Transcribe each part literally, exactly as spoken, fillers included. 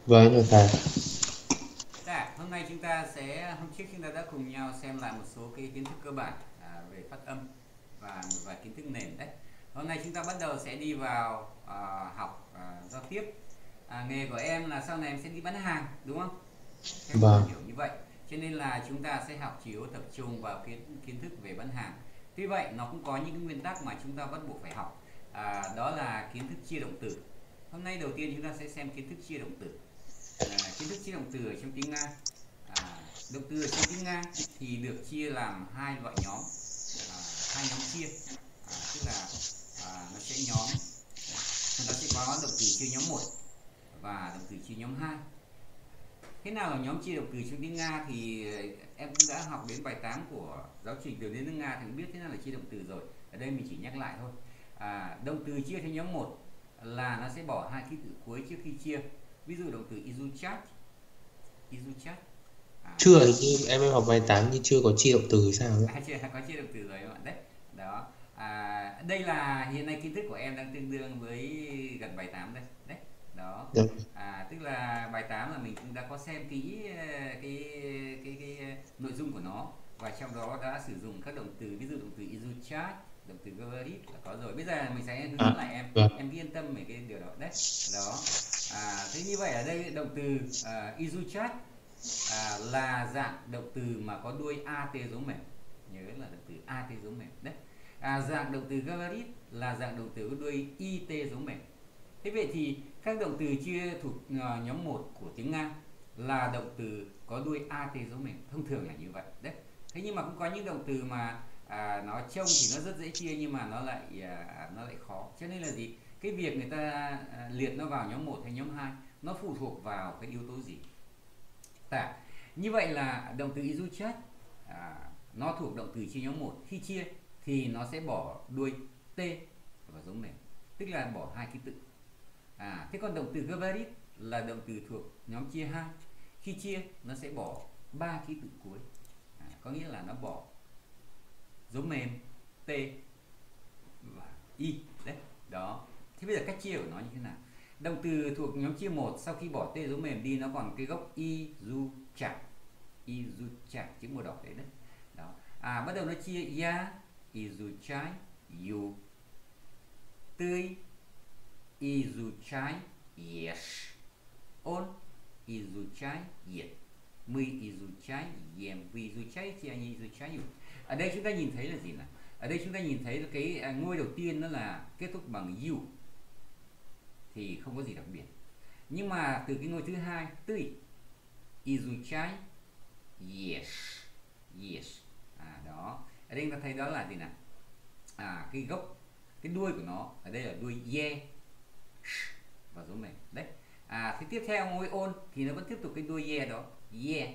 Vâng, được thầy. Dạ, hôm nay chúng ta sẽ hôm trước chúng ta đã cùng nhau xem lại một số cái kiến thức cơ bản à, về phát âm và một vài kiến thức nền đấy. Hôm nay chúng ta bắt đầu sẽ đi vào à, học à, giao tiếp. À, nghề của em là sau này em sẽ đi bán hàng, đúng không? Em có Vâng. hiểu như vậy. Cho nên là chúng ta sẽ học chủ yếu tập trung vào kiến kiến thức về bán hàng. Tuy vậy nó cũng có những cái nguyên tắc mà chúng ta bắt buộc phải học. À, đó là kiến thức chia động từ. Hôm nay đầu tiên chúng ta sẽ xem kiến thức chia động từ. À, kiến thức chia động từ ở trong tiếng Nga. À, động từ ở trong tiếng Nga thì được chia làm hai loại nhóm, à, hai nhóm chia. À, tức là à, nó sẽ nhóm nó sẽ có động từ chia nhóm một và động từ chia nhóm hai. Thế nào là nhóm chia động từ trong tiếng Nga thì em cũng đã học đến bài tám của giáo trình từ đến nước Nga thì cũng biết thế nào là chia động từ rồi. Ở đây mình chỉ nhắc lại thôi. À, động từ chia theo nhóm một là nó sẽ bỏ hai ký tự cuối trước khi chia. Ví dụ động từ izuchat, izuchat. À, Chưa thì như em em học bài tám nhưng chưa có chia động từ sao nữa. à, chưa có chia động từ rồi các bạn đấy. Đó. À, đây là hiện nay kiến thức của em đang tương đương với gần bài tám đây. Đấy. Đó. Được. À, tức là bài tám là mình cũng đã có xem kỹ cái cái cái, cái nội dung của nó và trong đó đã sử dụng các động từ, ví dụ động từ izuchat, động từ говорит là có rồi. Bây giờ mình sẽ hướng dẫn À, lại em, vâng. em cứ yên tâm về cái điều đó đấy. Đó. À, thế như vậy ở đây động từ uh, izuchat à, là dạng động từ mà có đuôi at dấu mềm, nhớ là động từ at dấu mềm đấy. À, dạng động từ говорит là dạng động từ có đuôi it dấu mềm. Thế vậy thì các động từ chia thuộc uh, nhóm một của tiếng Nga là động từ có đuôi at dấu mềm, thông thường là như vậy đấy. Thế nhưng mà cũng có những động từ mà à, nó trông thì nó rất dễ chia nhưng mà nó lại à, nó lại khó. Cho nên là gì? Cái việc người ta à, liệt nó vào nhóm một hay nhóm hai nó phụ thuộc vào cái yếu tố gì. Tạ. Như vậy là động từ izuchat à, nó thuộc động từ chia nhóm một. Khi chia thì nó sẽ bỏ đuôi t vào dấu mềm, tức là bỏ hai ký tự. À, thế còn động từ говорит là động từ thuộc nhóm chia hai. Khi chia nó sẽ bỏ ba ký tự cuối. À, có nghĩa là nó bỏ dấu mềm t và y đấy. Đó. Thế bây giờ cách chia của nó như thế nào? Động từ thuộc nhóm chia một sau khi bỏ t dấu mềm đi nó còn cái gốc i du chạc, i du chạc chữ màu đỏ đấy đấy. Đó. À, bắt đầu nó chia ya, i du trái, yu, tươi, i du trái, yes, on, i du trái, yet, mười, i du trái, yem, vi du trái, chia i du trái, yu. Ở đây chúng ta nhìn thấy là gì nào? Ở đây chúng ta nhìn thấy là cái ngôi đầu tiên nó là kết thúc bằng yu thì không có gì đặc biệt. Nhưng mà từ cái ngôi thứ hai, tươi, izuchai, yes, yes. À, đó. Ở đây chúng ta thấy đó là gì nào? À, cái gốc, cái đuôi của nó ở đây là đuôi ye và dấu mềm. Đấy. À, thì tiếp theo ngôi ôn thì nó vẫn tiếp tục cái đuôi ye đó, ye,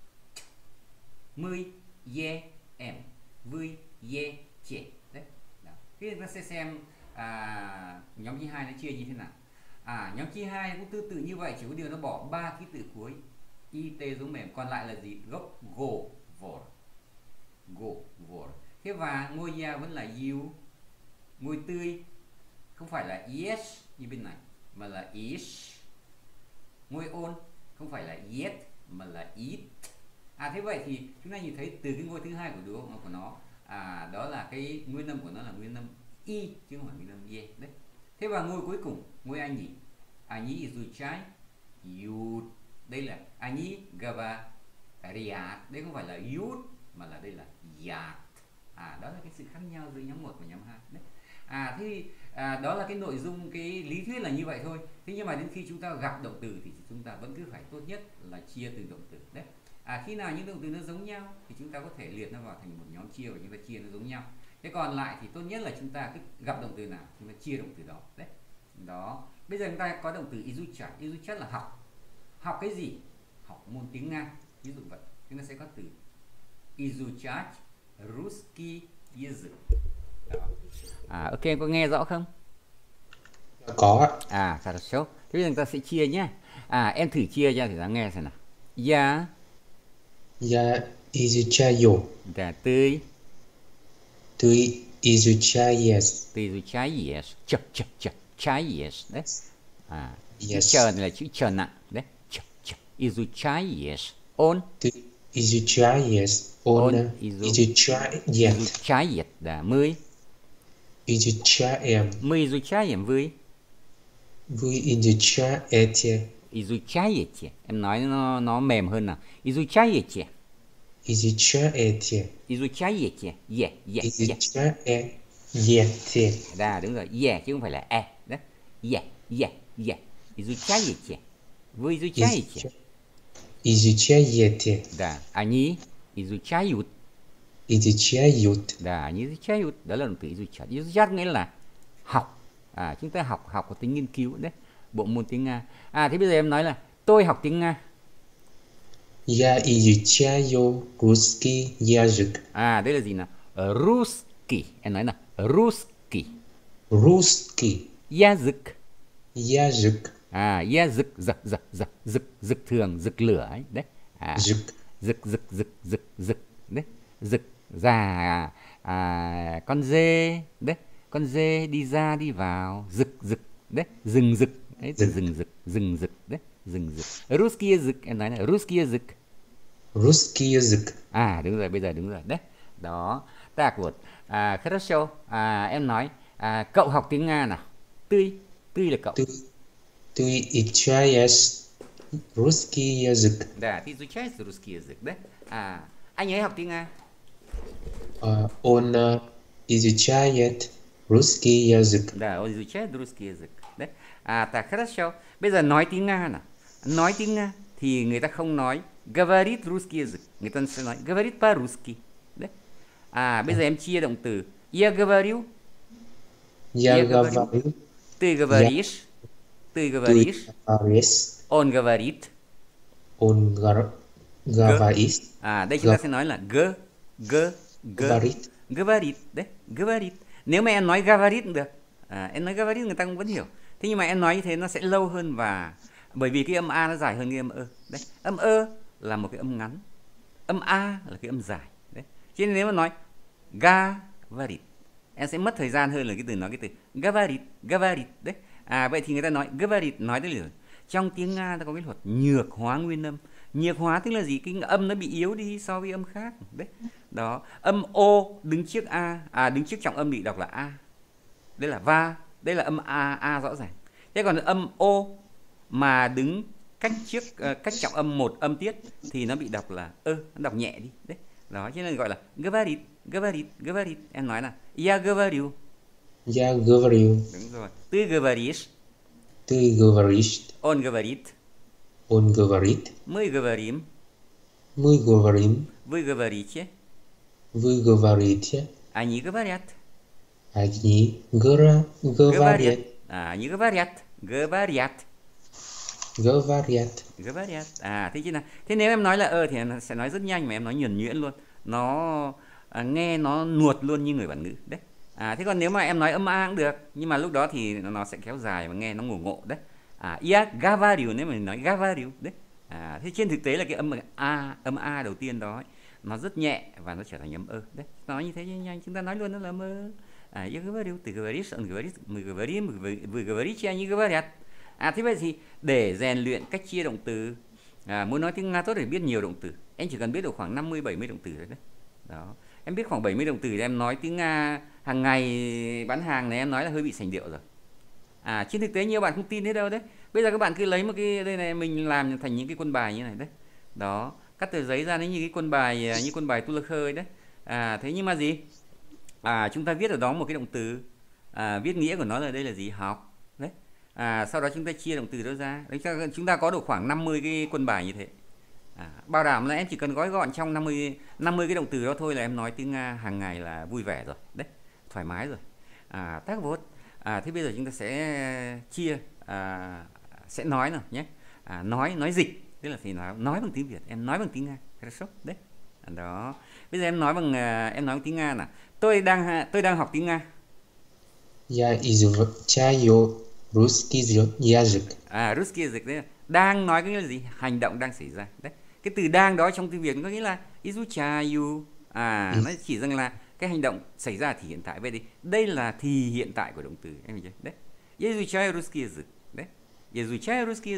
mươi, ye, em, vui, ye, trẻ. Đấy. Đó. Thế chúng ta sẽ xem à, nhóm chia hai nó chia như thế nào. À, nhóm chia hai cũng tương tự như vậy, chỉ có điều nó bỏ ba ký tự cuối it dấu mềm, còn lại là gì? Gốc go, vor, go, vor. Thế và ngôi ya vẫn là you, ngôi tươi không phải là yes như bên này mà là is, ngôi ôn không phải là yet mà là it. À, thế vậy thì chúng ta nhìn thấy từ cái ngôi thứ hai của đứa của nó à, đó là cái nguyên âm của nó là nguyên âm y chứ không phải nguyên âm ye đấy. Thế và ngôi cuối cùng, ngôi anh nhỉ, anh nhỉ izuchai, yud, đây là anh nhỉ gava riat, đây không phải là yud mà là đây là yat. À, đó là cái sự khác nhau giữa nhóm một và nhóm hai đấy. À, thế à, đó là cái nội dung, cái lý thuyết là như vậy thôi. Thế nhưng mà đến khi chúng ta gặp động từ thì chúng ta vẫn cứ phải tốt nhất là chia từ động từ đấy. À, khi nào những động từ nó giống nhau thì chúng ta có thể liệt nó vào thành một nhóm chia và chúng ta chia nó giống nhau. Thế còn lại thì tốt nhất là chúng ta cứ gặp động từ nào chúng ta chia động từ đó đấy. Đó. Bây giờ chúng ta có động từ izuchat. Izuchat là học. Học cái gì? Học môn tiếng Nga. Ví dụ vậy. Chúng ta sẽ có từ izuchat ruski язык. À, ok, em có nghe rõ không? Có. À, хорошо. Thế bây giờ chúng ta sẽ chia nhé. À, em thử chia ra thì ta nghe xem nào. Ya. Я изучаю. Да, ты. Ты изучаешь. Ты изучаешь. Ch, ch, ch, чаешь. Đấy. À, chữ Yes. chờ này là chữ chờ nặng. Đấy. Изучаешь. Он. Ты изучаешь. Он Он изу- изучает. Изучает. Да. Мы. Изучаем. Мы изучаем. Вы. Вы изучаете. Изучаете. Em nói nó nó mềm hơn nào. Изучаете. Изучаете. Изучаете. Yeah, yeah, yeah. Изучаете. Đó, đúng rồi. Yeah chứ không phải là e. Đó. Yeah, yeah, yeah. Изучаете. Вы изучаете. Изучаете. Да. Они изучают. Изучают. Да, они изучают. Đó là động từ изучать. Изучать nghĩa là học. À, chúng ta học, học có tính nghiên cứu đấy. Bộ môn tiếng Nga. À, thế bây giờ em nói là tôi học tiếng Nga. Я изучаю русский язык. À, đây là gì nào? Русский. Em nói nào. Русский. Русский Язык. язык. À, язык. Giật, giật, giật. Giật, giật thường. Giật lửa ấy. Đấy. À, Жик. giật, giật, giật, giật, giật. Đấy. Giật. Già. À, con dê. Đấy. Con dê đi ra đi vào. Giật, giật. Đấy. Rừng rực. Đấy. Từ rừng rực. Rừng rực. Đấy. Rừng rực. Русский язык. Em nói là русский язык. Русский язык. À, đúng rồi. Bây giờ đúng rồi. Đấy. Đó. Так вот. À, хорошо. À, em nói. À, cậu học tiếng Nga nào. Ты. Ты là cậu. Ты, ты изучаешь русский язык. Да, ты изучаешь русский язык, да? À, anh ấy học tiếng Nga. А, Он а, изучает русский язык. Да, он изучает русский язык. Đấy. À, так, хорошо. Bây giờ nói tiếng Nga nào. Nói tiếng Nga thì người ta không nói говорит русский язык. Người ta sẽ nói говорит по-русски. Đấy. À, bây giờ em chia động từ. Я говорю. Я Я говорю. говорю. Ты говоришь. Ты говоришь. Ты говоришь. Он говорит. Он гор- говорит. À, đây chúng ta sẽ nói là g, g, g. Говорит. Говорит. Đấy, говорит. Nếu mà em nói говорит cũng được. À, em nói говорит người ta cũng vẫn hiểu. Thế nhưng mà em nói như thế nó sẽ lâu hơn và bởi vì cái âm a nó dài hơn cái âm ơ. Đấy, âm ơ là một cái âm ngắn. Âm a là cái âm dài. Đấy. Cho nên nếu mà nói говорит, em sẽ mất thời gian hơn là cái từ nói cái từ говорит, говорит. Đấy. À, vậy thì người ta nói говорит, nói tới là trong tiếng Nga ta có cái thuật nhược hóa nguyên âm. Nhược hóa tức là gì? Cái âm nó bị yếu đi so với âm khác. Đấy. Đó, âm o đứng trước a, à đứng trước trọng âm bị đọc là a. Đây là va, đây là âm a, a rõ ràng. Thế còn âm o mà đứng cách trước uh, cách trọng âm một âm tiết thì nó bị đọc là ơ, nó đọc nhẹ đi. Đấy. Đó, cho nên gọi là говорит, говорит, говорит. Em nói là я говорю. Я говорю. Đúng rồi. Ты говоришь. Ты говоришь. Он говорит. Он говорит. Мы говорим. Мы говорим. Вы говорите. Вы говорите. Они говорят. Они гора- говорят. À, они говорят. Говорят. Говорят. Говорят. À, thế chứ nào. Thế nếu em nói là ơ thì nó sẽ nói rất nhanh mà em nói nhuần nhuyễn luôn. Nó à, nghe nó nuột luôn như người bản ngữ. Đấy. À, thế còn nếu mà em nói âm a cũng được, nhưng mà lúc đó thì nó sẽ kéo dài và nghe nó ngổ ngộ đấy. À, я говорю, nếu mà mình nói говорю đấy. À, thế trên thực tế là cái âm a, âm a đầu tiên đó ấy, nó rất nhẹ và nó trở thành âm ơ đấy. Nói như thế nhanh, chúng ta nói luôn nó là mơ. À, я говорю, ты говоришь, он говорит, мы говорим, вы, вы говорите, они говорят. À, thế vậy thì để rèn luyện cách chia động từ, à, muốn nói tiếng Nga tốt để biết nhiều động từ, em chỉ cần biết được khoảng năm mươi bảy mươi động từ thôi đấy. Đó. Em biết khoảng bảy mươi động từ thì em nói tiếng Nga hàng ngày bán hàng này em nói là hơi bị sành điệu rồi. À, trên thực tế nhiều bạn không tin thế đâu đấy. Bây giờ các bạn cứ lấy một cái đây này mình làm thành những cái quân bài như này đấy. Đó, cắt tờ giấy ra nó như cái quân bài như quân bài tu lơ khơi đấy. À, thế nhưng mà gì? À, chúng ta viết ở đó một cái động từ, à, viết nghĩa của nó là đây là gì? Học. Đấy. À, sau đó chúng ta chia động từ đó ra. Đấy, chúng ta có được khoảng năm mươi cái quân bài như thế. À, bảo đảm là em chỉ cần gói gọn trong năm mươi cái động từ đó thôi là em nói tiếng Nga hàng ngày là vui vẻ rồi. Đấy, thoải mái rồi. À, tác vốt. À, thế bây giờ chúng ta sẽ chia, à, sẽ nói nào nhé. À, nói nói dịch, tức là thì nói nói bằng tiếng Việt, em nói bằng tiếng Nga. Đấy. À, đó. Bây giờ em nói bằng em nói bằng tiếng Nga nào. Tôi đang tôi đang học tiếng Nga. Я изучаю русский язык. À, русский язык đấy. Đang nói có nghĩa là gì? Hành động đang xảy ra. Đấy. Cái từ đang đó trong tiếng Việt có nghĩa là изучаю. À, ừ. Nó chỉ rằng là cái hành động xảy ra thì hiện tại. Vậy thì đây là thì hiện tại của động từ, em hiểu chưa? Đấy. Я изучаю русский язык. Đấy. Я изучаю русский язык.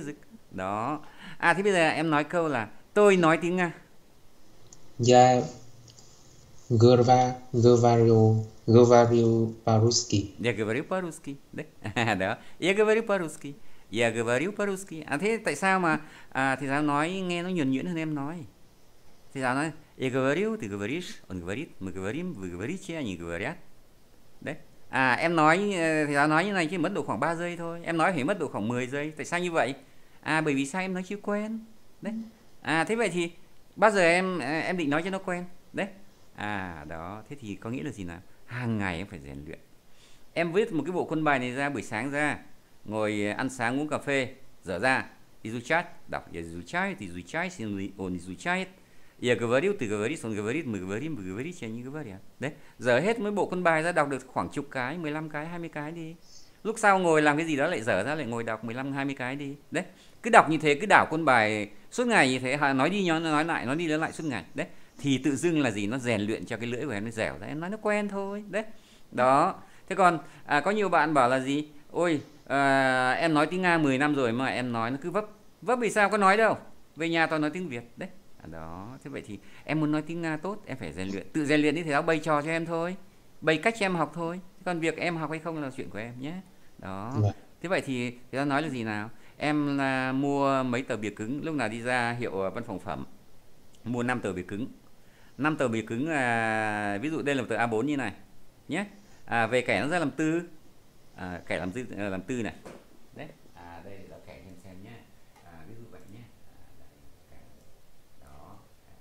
Đó. À thế bây giờ em nói câu là tôi nói tiếng Nga. Я говорю, говорю, говорю по-русски. Я говорю по-русски. Đấy. À, đó. Я говорю по-русски. Я говорю по-русски. À thế tại sao mà à, thầy giáo nói nghe nó nhuần nhuyễn hơn em nói? Thầy giáo nói я говорю, ты говоришь, он говорит, мы говорим, вы говорите, они говорят. Đấy. À em nói thầy giáo nói như này chỉ mất độ khoảng ba giây thôi. Em nói phải mất độ khoảng mười giây. Tại sao như vậy? À bởi vì sao em nói chưa quen. Đấy. À thế vậy thì bao giờ em em định nói cho nó quen? Đấy. À đó, thế thì có nghĩa là gì nào? Hàng ngày em phải rèn luyện. Em viết một cái bộ quân bài này ra, buổi sáng ra, ngồi ăn sáng uống cà phê, dở ra, изучать, đọc, изучает, изучай, он изучает. Я говорю, ты говоришь, он говорит, мы говорим, вы говорите, они говорят. Đấy, dở hết mấy bộ quân bài ra, đọc được khoảng chục cái, mười lăm cái, hai mươi cái đi. Lúc sau ngồi làm cái gì đó lại dở ra, lại ngồi đọc mười lăm, hai mươi cái đi. Đấy, cứ đọc như thế, cứ đảo quân bài suốt ngày như thế, nói đi nói nói lại, nói đi nói lại suốt ngày. Đấy, thì tự dưng là gì, nó rèn luyện cho cái lưỡi của em nó dẻo ra, em nói nó quen thôi. Đấy, đó. Thế còn à, có nhiều bạn bảo là gì, ôi à, em nói tiếng Nga mười năm rồi mà em nói nó cứ vấp. Vấp vì sao, có nói đâu, về nhà toàn nói tiếng Việt. Đấy, à, đó. Thế vậy thì em muốn nói tiếng Nga tốt, em phải rèn luyện, tự rèn luyện đi, thầy giáo bày trò cho em thôi, bày cách cho em học thôi, còn việc em học hay không là chuyện của em nhé. Đó. Vâng. Thế vậy thì thầy giáo nói là gì nào, em là mua mấy tờ bìa cứng, lúc nào đi ra hiệu văn phòng phẩm mua năm tờ bìa cứng, năm tờ bìa cứng, à, ví dụ đây là một tờ A bốn như này nhé. À, về kẻ nó ra làm tư, à, kẻ làm tư làm tư này. Đấy, à đây là kẻ em xem nhé. À, ví dụ vậy nhé. À, đây, đó,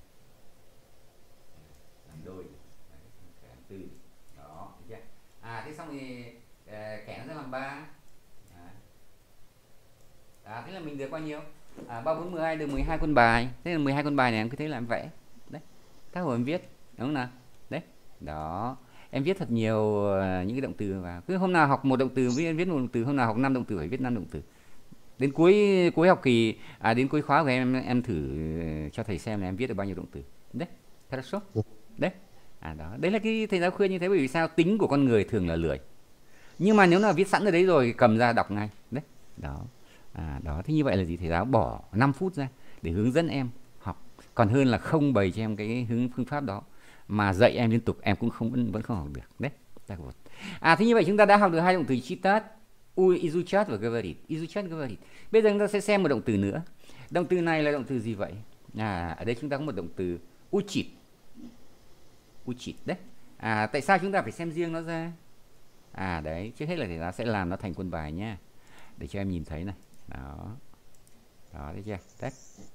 làm đôi, đấy, kẻ làm tư, đó, được chưa? À thế xong thì à, kẻ nó ra làm ba. À, thế là mình được bao nhiêu? À, ba bốn mười hai được mười hai quân bài. Thế là mười hai quân bài này em cứ thế là em vẽ. Đấy. Các hồi em viết, đúng không nào? Đấy. Đó. Em viết thật nhiều uh, những cái động từ vào. Cứ hôm nào học một động từ viết viết một động từ, hôm nào học năm động từ phải viết năm động từ. Đến cuối cuối học kỳ, à đến cuối khóa của em em thử cho thầy xem là em viết được bao nhiêu động từ. Đấy. Хорошо. Đấy. À đó, đấy là cái thầy giáo khuyên như thế, bởi vì sao? Tính của con người thường là lười. Nhưng mà nếu nào viết sẵn ở đấy rồi cầm ra đọc ngay. Đấy. Đó. À, đó, thế như vậy là gì, thầy giáo bỏ năm phút ra để hướng dẫn em học, còn hơn là không bày cho em cái hướng phương pháp đó mà dạy em liên tục em cũng không vẫn, vẫn không học được. Đấy. À thế như vậy chúng ta đã học được hai động từ читать, изучать và говорить. Изучать, говорить. Bây giờ chúng ta sẽ xem một động từ nữa. Động từ này là động từ gì vậy? À, ở đây chúng ta có một động từ учить. Учить đấy. À, tại sao chúng ta phải xem riêng nó ra? À đấy, trước hết là thầy giáo sẽ làm nó thành quân bài nhá, để cho em nhìn thấy này. Đó. Đó, thấy chưa? Đấy.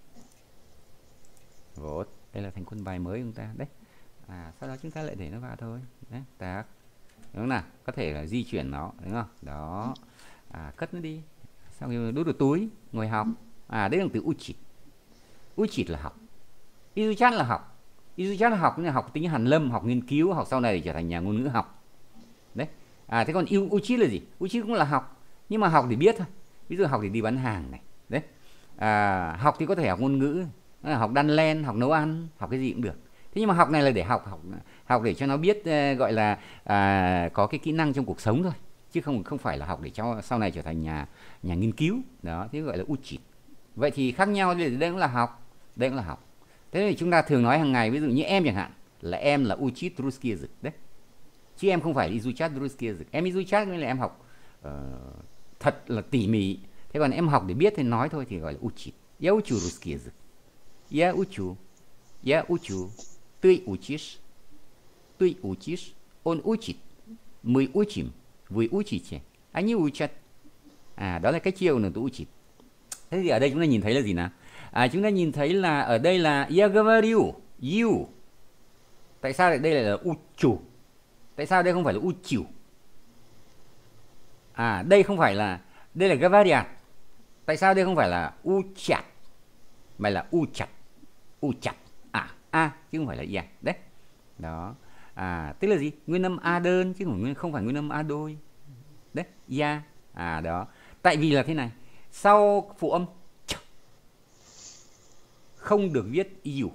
Vốt. Đây là thành quân bài mới của chúng ta. Đấy. À, sau đó chúng ta lại để nó vào thôi. Đấy. Tác. Đúng không nào? Có thể là di chuyển nó. Đúng không? Đó. À, cất nó đi. Xong rồi đút vào túi. Ngồi học. À, đấy là từ учить. Учить là học. Изучать là học. Изучать là học. Học tính hàn lâm, học nghiên cứu, học sau này để trở thành nhà ngôn ngữ học. Đấy. À, thế còn учить là gì? Учить cũng là học. Nhưng mà học để biết thôi. Ví dụ học để đi bán hàng này. Đấy. À, học thì có thể học ngôn ngữ, học đan len, học nấu ăn, học cái gì cũng được. Thế nhưng mà học này là để học, học, học để cho nó biết uh, gọi là uh, có cái kỹ năng trong cuộc sống thôi, chứ không không phải là học để cho sau này trở thành nhà nhà nghiên cứu. Đó, thế gọi là учить. Vậy thì khác nhau, đây cũng là học, đây cũng là học. Thế thì chúng ta thường nói hàng ngày, ví dụ như em chẳng hạn, là em là учить русский язык đấy, chứ em không phải là изучать русский язык. Em изучать nghĩa là em học uh, thật là tỉ mỉ. Thế còn em học để biết thì nói thôi thì gọi là учить. Я учу русский язык. Я учу. Я учу. Ты учишь. Ты учишь. Он учит. Мы учим. Вы учите. Они учат. À, đó là cái chiều nữa tôi учит. Thế thì ở đây chúng ta nhìn thấy là gì nào? À, chúng ta nhìn thấy là ở đây là я говорю. You. Tại sao đây lại là учу? Tại sao đây không phải là учу? À, đây không phải là, đây là говорят. Tại sao đây không phải là учат mà là учат? Учат. À, a chứ không phải là ya. Đấy. Đó. À, tức là gì? Nguyên âm a đơn chứ không phải nguyên âm a đôi. Đấy, ya. À đó. Tại vì là thế này, sau phụ âm ch không được viết iu.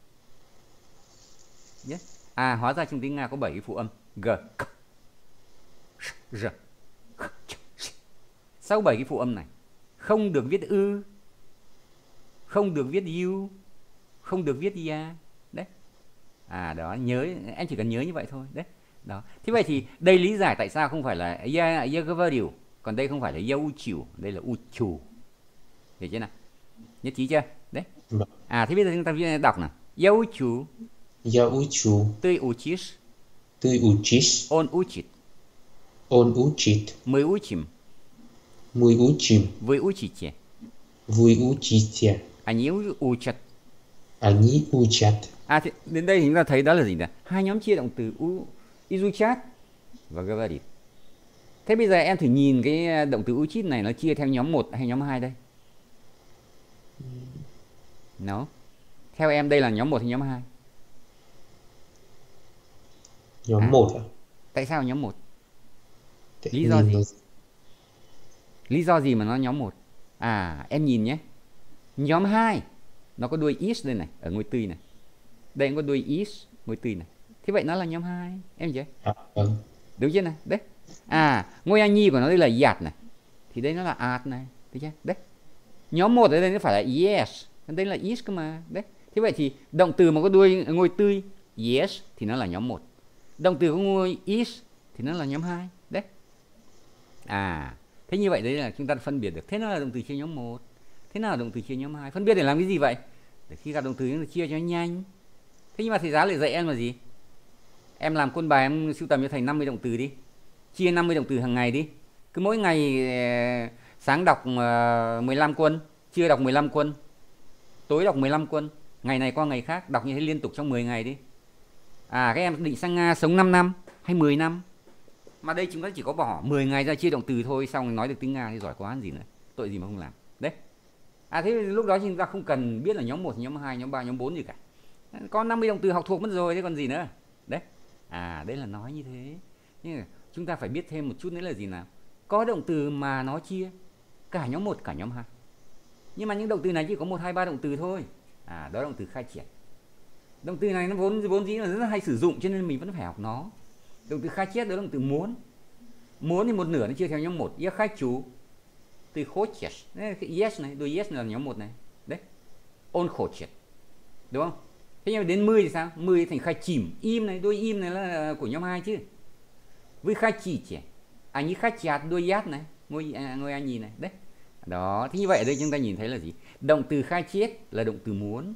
Nhé. À, hóa ra trong tiếng Nga có bảy cái phụ âm g, k, sh, r, k, ch, sh. Sau bảy cái phụ âm này không được viết ư, không được viết you, không được viết ya. Đấy. À đó, nhớ, em chỉ cần nhớ như vậy thôi. Đấy. Đó. Thế vậy thì đây lý giải tại sao không phải là ya ya говорю, còn đây không phải là ya учу, đây là учу. Hiểu chưa nào? Nhất trí chưa? Đấy. À thế bây giờ chúng ta đọc nào. Я учу. Я учу. Ты учишь. Ты учишь. Он учит. Он учит. Мы учим. Мы учим. Вы учите. Вы учите. Они учат. Они учат. À thì đến đây thì chúng ta thấy đó là gì nhỉ? Hai nhóm chia động từ u, изучать và говорит. Thế bây giờ em thử nhìn cái động từ учить này nó chia theo nhóm một hay nhóm hai đây? Nó. Theo em đây là nhóm một hay nhóm hai? Nhóm À. một à? Tại sao nhóm một? Tại Lý do nhìn gì? nó- Lý do gì mà nó nhóm một? À, em nhìn nhé. Nhóm hai nó có đuôi is đây này, ở ngôi tư này. Đây cũng có đuôi is, ngôi tư này. Thế vậy nó là nhóm hai, em chưa? À, vâng. Đúng chưa này? Đấy. À, ngôi anh nhi của nó đây là yat này. Thì đây nó là at này, thấy chưa? Đấy. Nhóm một ở đây nó phải là yes, đây là is cơ mà. Đấy. Thế vậy thì động từ mà có đuôi ngôi tư yes thì nó là nhóm một. Động từ có ngôi is thì nó là nhóm hai. Đấy. À, thế như vậy đấy là chúng ta phân biệt được. Thế nào là động từ chia nhóm một? Thế nào là động từ chia nhóm hai? Phân biệt để làm cái gì vậy? Để khi gặp động từ chúng ta chia cho nhanh. Thế nhưng mà thầy giáo lại dạy em là gì? Em làm quân bài, em sưu tầm cho thầy năm mươi động từ đi. Chia năm mươi động từ hàng ngày đi. Cứ mỗi ngày sáng đọc mười lăm quân, trưa đọc mười lăm quân, tối đọc mười lăm quân, ngày này qua ngày khác, đọc như thế liên tục trong mười ngày đi. À, các em định sang Nga sống năm năm hay mười năm. Mà đây chúng ta chỉ có bỏ mười ngày ra chia động từ thôi, xong nói được tiếng Nga thì giỏi quá gì nữa. Tội gì mà không làm. Đấy. À thế lúc đó chúng ta không cần biết là nhóm một, nhóm hai, nhóm ba, nhóm bốn gì cả. Có năm mươi động từ học thuộc mất rồi, thế còn gì nữa. Đấy. À, đấy là nói như thế. Nhưng mà chúng ta phải biết thêm một chút nữa là gì nào? Có động từ mà nó chia cả nhóm một cả nhóm hai. Nhưng mà những động từ này chỉ có một, hai, ba động từ thôi. À, đó là động từ khai triển. Động từ này nó vốn vốn dĩ là rất là hay sử dụng cho nên mình vẫn phải học nó. Động từ khai triển đó là động từ muốn. Muốn thì một nửa nó chia theo nhóm một. Я хочу. Từ хочешь. Yes này, đuôi yes là nhóm một này. Đấy. Он хочет. Đúng không? Thế nhưng mà đến mười thì sao? mười thành khai chìm. Im này, đuôi im này là của nhóm hai chứ. Вы хотите. Они хотят, đuôi yat này. Ngôi, à, ngôi anh nhìn này. Đấy. Đó. Thế như vậy ở đây chúng ta nhìn thấy là gì? Động từ khai chiết là động từ muốn.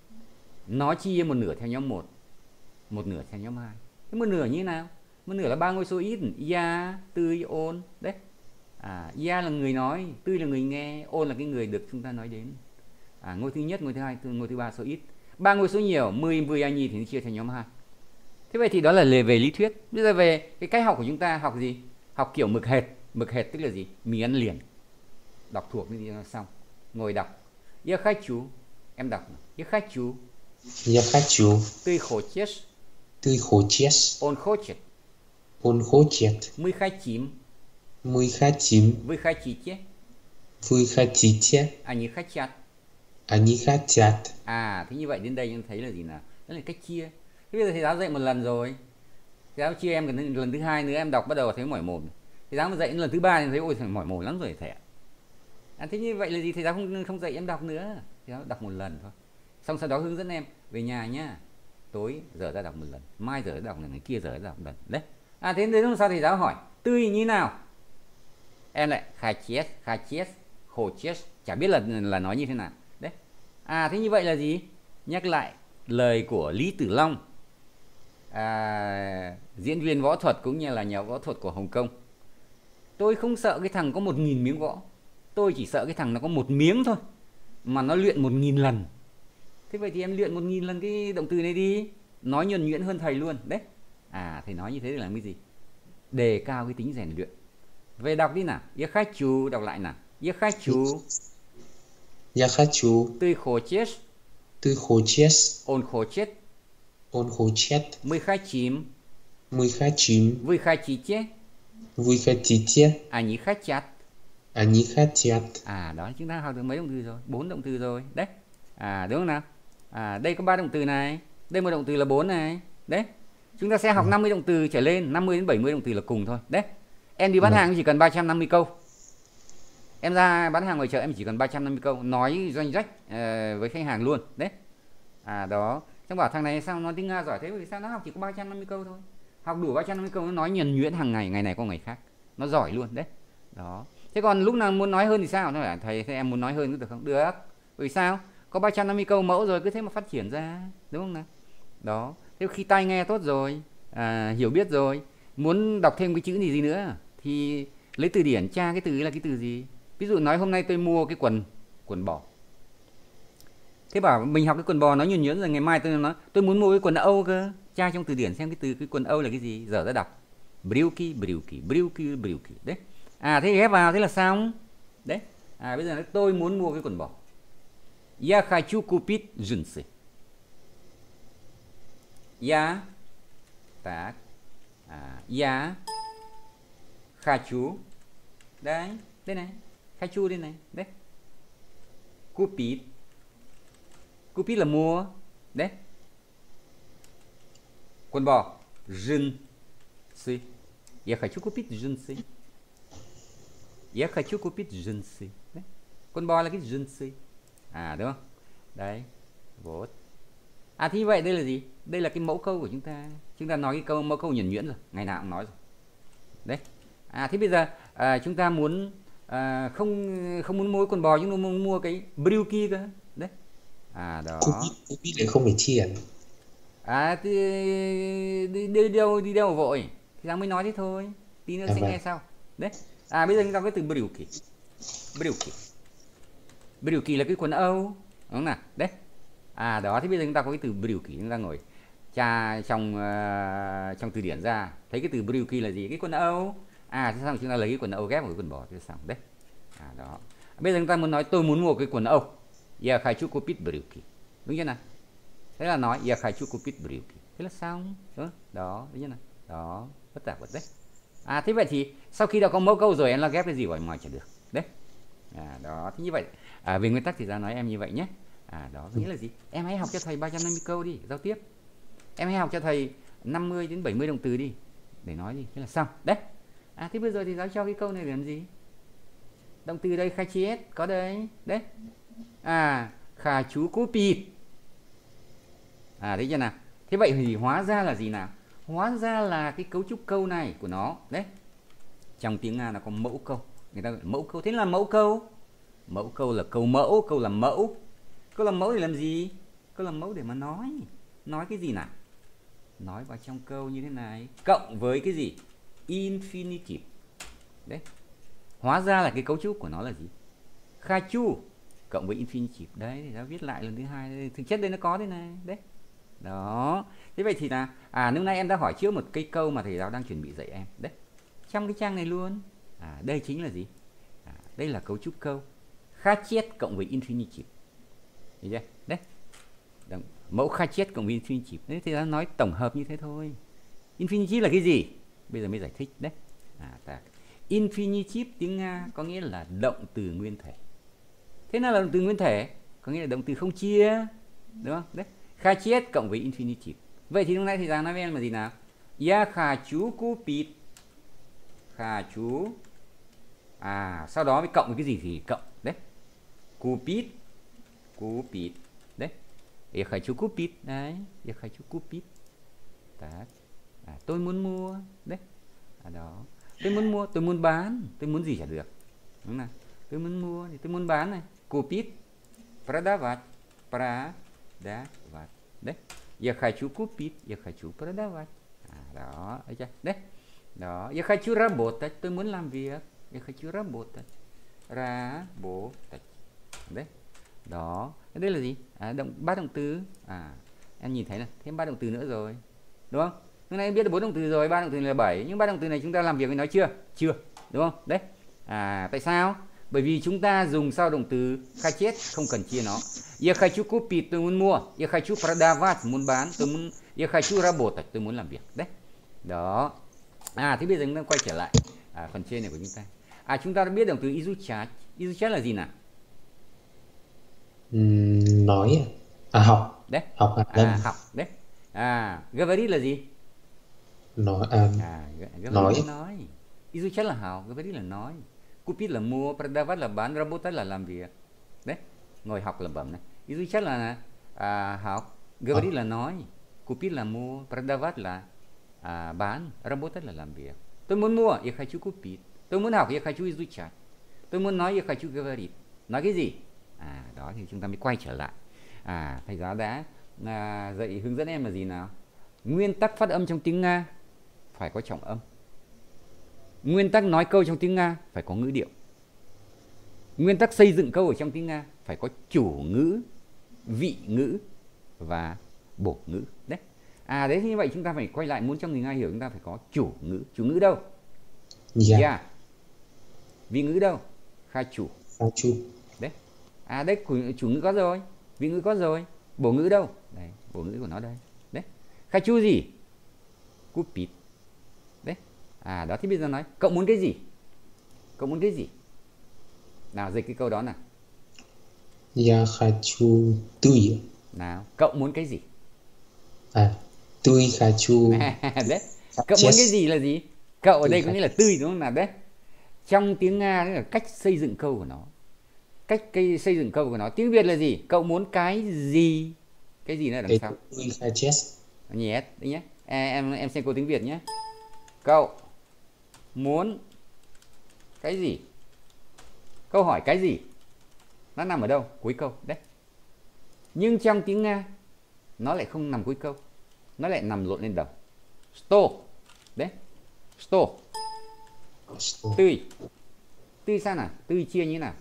Nó chia một nửa theo nhóm một, một nửa theo nhóm hai. Thế một nửa như thế nào? Một nửa là ba ngôi số ít. Ya, tươi, ôn. Đấy. À, ya là người nói, tươi là người nghe, ôn là cái người được chúng ta nói đến. À, ngôi thứ nhất, ngôi thứ hai, ngôi thứ ba số ít. Ba ngôi số nhiều, mười, mười anh nhi thì nó chia theo nhóm hai. Thế vậy thì đó là về lý thuyết. Bây giờ về cái cách học của chúng ta, học gì? Học kiểu mực hệt. Mực hệt tức là gì? Mì ăn liền. Đọc thuộc như thế xong. Ngồi đọc. Я хочу. Em đọc. Я хочу. Я хочу. Ты хочешь. Ты хочешь. Он хочет. Он хочет. Мы хотим. Мы хотим. Вы хотите. Вы хотите. Они хотят. Они хотят. À, thế như vậy đến đây chúng thấy là gì nào? Đó là cách chia. Thế bây giờ thầy giáo dạy một lần rồi. Thầy giáo chia em lần, lần thứ hai nữa em đọc bắt đầu thấy mỏi mồm. Thầy giáo mà dạy lần thứ ba thì thấy ôi thầy mỏi mồm lắm rồi thầy ạ. À, thế như vậy là gì? Thầy giáo không không dạy em đọc nữa. Thầy giáo đọc một lần thôi. Xong sau đó hướng dẫn em về nhà nhá. Tối giờ ra đọc một lần, mai giờ ra đọc lần, kia giờ ra đọc một lần. Đấy. À thế đến lúc sau thầy giáo hỏi tươi như nào? Em lại khai chết, khai chết, khổ chết, chả biết là là nói như thế nào. Đấy. À thế như vậy là gì? Nhắc lại lời của Lý Tử Long, à, diễn viên võ thuật cũng như là nhà võ thuật của Hồng Kông. Tôi không sợ cái thằng có một nghìn miếng võ, tôi chỉ sợ cái thằng nó có một miếng thôi mà nó luyện một nghìn lần. Thế vậy thì em luyện một nghìn lần cái động từ này đi, nói nhuần nhuyễn hơn thầy luôn. Đấy. À thầy nói như thế để làm cái gì? Đề cao cái tính rèn luyện. Về đọc đi nào. Я хочу, đọc lại nào. Я хочу. Я хочу. Ты хочешь. Ты хочешь. Он хочет. Он хочет. Мы хотим. Мы хотим. Вы хотите. Вы хотите. Они хотят. Они хотят. À đó, chúng ta học được mấy động từ rồi? Bốn động từ rồi. Đấy. À đúng không nào? À đây có ba động từ này. Đây một động từ là bốn này. Đấy. Chúng ta sẽ học năm mươi động từ trở lên, năm mươi đến bảy mươi động từ là cùng thôi. Đấy. Em đi bán hàng chỉ cần ba trăm năm mươi câu. Em ra bán hàng ngoài chợ em chỉ cần ba trăm năm mươi câu nói doanh rách uh, với khách hàng luôn đấy. À đó, trong bảo thằng này sao nói tiếng Nga giỏi thế, vì sao nó học chỉ có ba trăm năm mươi câu thôi, học đủ ba trăm năm mươi câu nó nói nhuần nhuyễn hàng ngày, ngày này qua ngày khác, nó giỏi luôn đấy. Đó, thế còn lúc nào muốn nói hơn thì sao, nó bảo thầy thế em muốn nói hơn được không? Được, vì sao, có ba trăm năm mươi câu mẫu rồi, cứ thế mà phát triển ra, đúng không nào? Đó, thế khi tai nghe tốt rồi, à, hiểu biết rồi, muốn đọc thêm cái chữ gì gì nữa thì lấy từ điển tra cái từ ấy là cái từ gì. Ví dụ nói hôm nay tôi mua cái quần quần bò, thế bảo mình học cái quần bò nói nhuần nhuyễn rồi, ngày mai tôi nói tôi muốn mua cái quần Âu cơ, tra trong từ điển xem cái từ cái quần Âu là cái gì, dở ra đọc Brilki Brilki Brilki Brilki đấy. À thế ghép vào thế là xong đấy. À bây giờ nói tôi muốn mua cái quần bò, Я хочу купить джинсы. Я так, à, Я хочу đấy, đây này, хочу đây này đấy, купить, купить là mua đấy, quần bò джинсы, я хочу купить джинсы, я хочу купить джинсы đấy. Quần bò là cái джинсы, à đúng không đấy, вот. À thì như vậy đây là gì, đây là cái mẫu câu của chúng ta, chúng ta nói cái câu mẫu câu nhuần nhuyễn rồi, ngày nào cũng nói rồi đấy. À thế bây giờ à, chúng ta muốn à, không không muốn mua quần bò, chúng ta muốn mua cái Brilki cơ đấy. À đó, Cupid để không phải triển. À thì đi, đi đâu đi đâu vội thì đang mới nói thế thôi, tí nữa à, sẽ vâng. Nghe sau đấy. À bây giờ chúng ta có cái từ Brilki, Brilki, Brilki là cái quần Âu đúng không nào đấy. À đó, thì bây giờ chúng ta có cái từ Brilki, chúng ta ngồi tra trong uh, trong từ điển ra thấy cái từ Brilki là gì, cái quần Âu. À thế xong chúng ta lấy cái quần Âu ghép vào cái quần bò thế xong đấy. À đó, bây giờ chúng ta muốn nói tôi muốn mua cái quần Âu, Я хочу купить брюки, đúng chưa nào? Thế là nói Я хочу купить брюки, thế là xong đó, đó đúng chưa nào? Đó, tất cả vật đấy. À thế vậy thì sau khi đã có mẫu câu rồi em là ghép cái gì vào ngoài chả được đấy. À đó, thì như vậy à, về nguyên tắc thì ra nói em như vậy nhé. À đó, nghĩa là gì? Em hãy học cho thầy ba trăm năm mươi câu đi, giao tiếp. Em hãy học cho thầy năm mươi đến bảy mươi động từ đi, để nói đi, thế là xong. Đấy. À thế bây giờ thì giáo cho cái câu này để làm gì? Động từ đây khai chết, có đây. Đấy. À, khả chú cupid. À thấy chưa nào? Thế vậy thì hóa ra là gì nào? Hóa ra là cái cấu trúc câu này của nó. Đấy. Trong tiếng Nga nó có mẫu câu. Người ta gọi mẫu câu. Thế là mẫu câu. Mẫu câu là câu mẫu, câu làm mẫu. Câu làm mẫu để làm gì? Câu làm mẫu để mà nói. Nói cái gì nào? Nói vào trong câu như thế này. Cộng với cái gì? Infinitive. Đấy. Hóa ra là cái cấu trúc của nó là gì? Khachu cộng với infinitive. Đấy, thì ta viết lại lần thứ hai. Thực chất đây nó có đây này. Đấy. Đó. Thế vậy thì là à lúc nay em đã hỏi trước một cái câu mà thầy giáo đang chuẩn bị dạy em. Đấy. Trong cái trang này luôn. À đây chính là gì? À, đây là cấu trúc câu. Khachet cộng với infinitive. Thấy chưa? Đấy. Đồng, mẫu khachet cộng với infinitive. Đấy thì ta nói tổng hợp như thế thôi. Infinitive là cái gì? Bây giờ mới giải thích đấy. À ta. Infinitive tiếng Nga có nghĩa là động từ nguyên thể. Thế nào là động từ nguyên thể? Có nghĩa là động từ không chia, đúng không? Đấy. Khachet cộng với infinitive. Vậy thì lúc nãy thì giáo nói với em là gì nào? Я хочу купить. Хочу. À, sau đó mới cộng với cái gì thì cộng. Đấy. Купить. Купить. Đấy. Я хочу купить. Đấy. Я хочу купить. Так. À, tôi muốn mua. Đấy. À, đó. Tôi muốn mua, tôi muốn bán. Tôi muốn gì chả được. Đúng nào? Tôi muốn mua thì tôi muốn bán này. Купить. Продавать. Продавать. Đấy. Я хочу купить. Я хочу продавать. À, đó. Đấy chưa? Đấy. Đó. Я хочу работать. Tôi muốn làm việc. Я хочу работать. Работать. Đấy. Đó. Đây là gì? À, động ba động từ. À, em nhìn thấy này, thêm ba động từ nữa rồi. Đúng không? Hôm nay em biết được bốn động từ rồi, ba động từ này là bảy, nhưng ba động từ này chúng ta làm việc với nó chưa? Chưa. Đúng không? Đấy. À, tại sao? Bởi vì chúng ta dùng sau động từ khachet không cần chia nó. Я хочу купить, tôi muốn mua. Я хочу продавать, muốn bán. Tôi muốn Я хочу работать, tôi muốn làm việc. Đấy. Đó. À, thế bây giờ chúng ta quay trở lại à, phần trên này của chúng ta. À, chúng ta đã biết động từ изучать. Изучать là gì nào? Uhm, nói à, học. Đấy. Học hạt lâm. À, học. Đấy. À, говорить là gì? Nói. À, à nói. nói. Изучать là học, говорить là nói. Cupid là mua, Pradavat là bán, Работать là làm việc. Đấy, ngồi học lẩm bẩm này. Изучать là à, học, Говорить là nói, Cupid là mua, Pradavat là à, bán, Работать là làm việc. Tôi muốn mua, я хочу купить. Tôi muốn học, я хочу изучать. Tôi muốn nói, я хочу говорить. Nói cái gì? À, đó thì chúng ta mới quay trở lại. À, thầy giáo đã à, dạy hướng dẫn em là gì nào? Nguyên tắc phát âm trong tiếng Nga phải có trọng âm. Nguyên tắc nói câu trong tiếng Nga phải có ngữ điệu. Nguyên tắc xây dựng câu ở trong tiếng Nga phải có chủ ngữ, vị ngữ và bổ ngữ. Đấy. À đấy, như vậy chúng ta phải quay lại, muốn trong người Nga hiểu chúng ta phải có chủ ngữ. Chủ ngữ đâu? Yeah. Yeah. Vị ngữ đâu? Kha chủ. Kha chủ. Đấy. À đấy, chủ ngữ có rồi, vị ngữ có rồi, bổ ngữ đâu? Đấy, bổ ngữ của nó đây. Đấy. Kha chủ gì? Cupid. Đấy. À đó, thì bây giờ nói cậu muốn cái gì? Cậu muốn cái gì? Nào dịch cái câu đó nào. Я хочу tươi. Nào, cậu muốn cái gì? À, tươi хочу. Đấy. Cậu muốn cái gì là gì? Cậu ở đây có nghĩa là tươi, đúng không nào? Đấy. Trong tiếng Nga đó là cách xây dựng câu của nó. Cách cái xây dựng câu của nó. Tiếng Việt là gì? Cậu muốn cái gì? Cái gì nữa đằng sau? Tươi хочу. Nhé, đấy nhé. À, em em xem câu tiếng Việt nhé. Cậu muốn cái gì? Câu hỏi cái gì? Nó nằm ở đâu? Cuối câu. Đấy. Nhưng trong tiếng Nga nó lại không nằm cuối câu. Nó lại nằm lộn lên đầu. Sto. Đấy. Sto. Tươi. Tươi sao nào? Tươi chia như nào?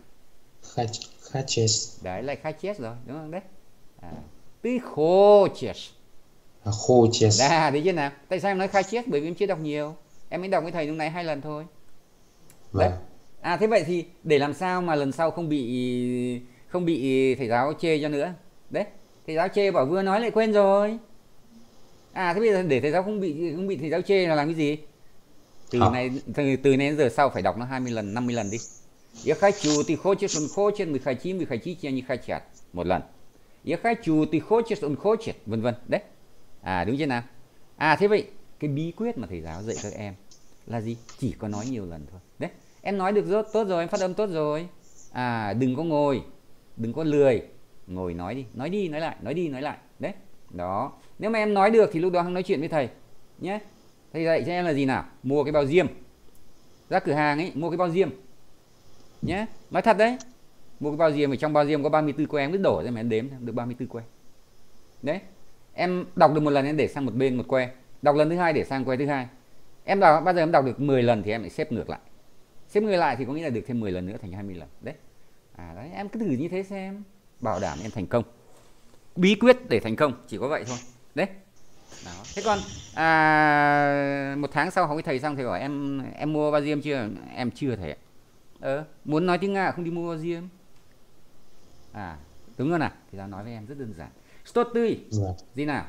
Хочешь. Đấy, lại хочешь rồi, đúng không? Đấy. À, tươi хочешь. Хочешь. Đã, đấy chứ nào? Tại sao em nói хочешь? Bởi vì em chưa đọc nhiều. Em mới đọc với thầy lúc này hai lần thôi. Đấy. À thế vậy thì để làm sao mà lần sau không bị không bị thầy giáo chê cho nữa. Đấy. Thầy giáo chê bảo vừa nói lại quên rồi. À thế bây giờ để thầy giáo không bị không bị thầy giáo chê là làm cái gì? Từ Hả? này từ, từ này đến giờ sau phải đọc nó hai mươi lần, năm mươi lần đi. Я хочу, ты хочешь, он хочет, мы хотим, вы хотите, они хотят. Một lần. Я хочу, ты хочешь, он хочет, vân vân. Đấy. À đúng chưa nào? À thế vậy cái bí quyết mà thầy giáo dạy các em là gì? Chỉ có nói nhiều lần thôi. Đấy. Em nói được rất tốt rồi, em phát âm tốt rồi. À đừng có ngồi, đừng có lười, ngồi nói đi, nói đi nói lại, nói đi nói lại. Đấy. Đó. Nếu mà em nói được thì lúc đó hãy nói chuyện với thầy nhé. Thầy dạy cho em là gì nào? Mua cái bao diêm. Ra cửa hàng ấy, mua cái bao diêm. Nhé. Nói thật đấy. Mua cái bao diêm, ở trong bao diêm có ba mươi tư que, em cứ đổ ra mà em đếm được ba mươi tư que. Đấy. Em đọc được một lần em để sang một bên một que. Đọc lần thứ hai để sang que thứ hai. Em đọc bao giờ em đọc được mười lần thì em lại xếp ngược lại. Xếp ngược lại thì có nghĩa là được thêm mười lần nữa thành hai mươi lần. Đấy. À đấy, em cứ thử như thế xem, bảo đảm em thành công. Bí quyết để thành công chỉ có vậy thôi. Đấy. Đó. Thế còn à, một tháng sau học với thầy xong thầy hỏi em em mua bao diêm chưa? Em chưa thầy ạ. Ờ, muốn nói tiếng Nga không đi mua bao diêm. À, đúng rồi nào. Thì ta nói với em rất đơn giản. Что ты? Dạ. Gì nào?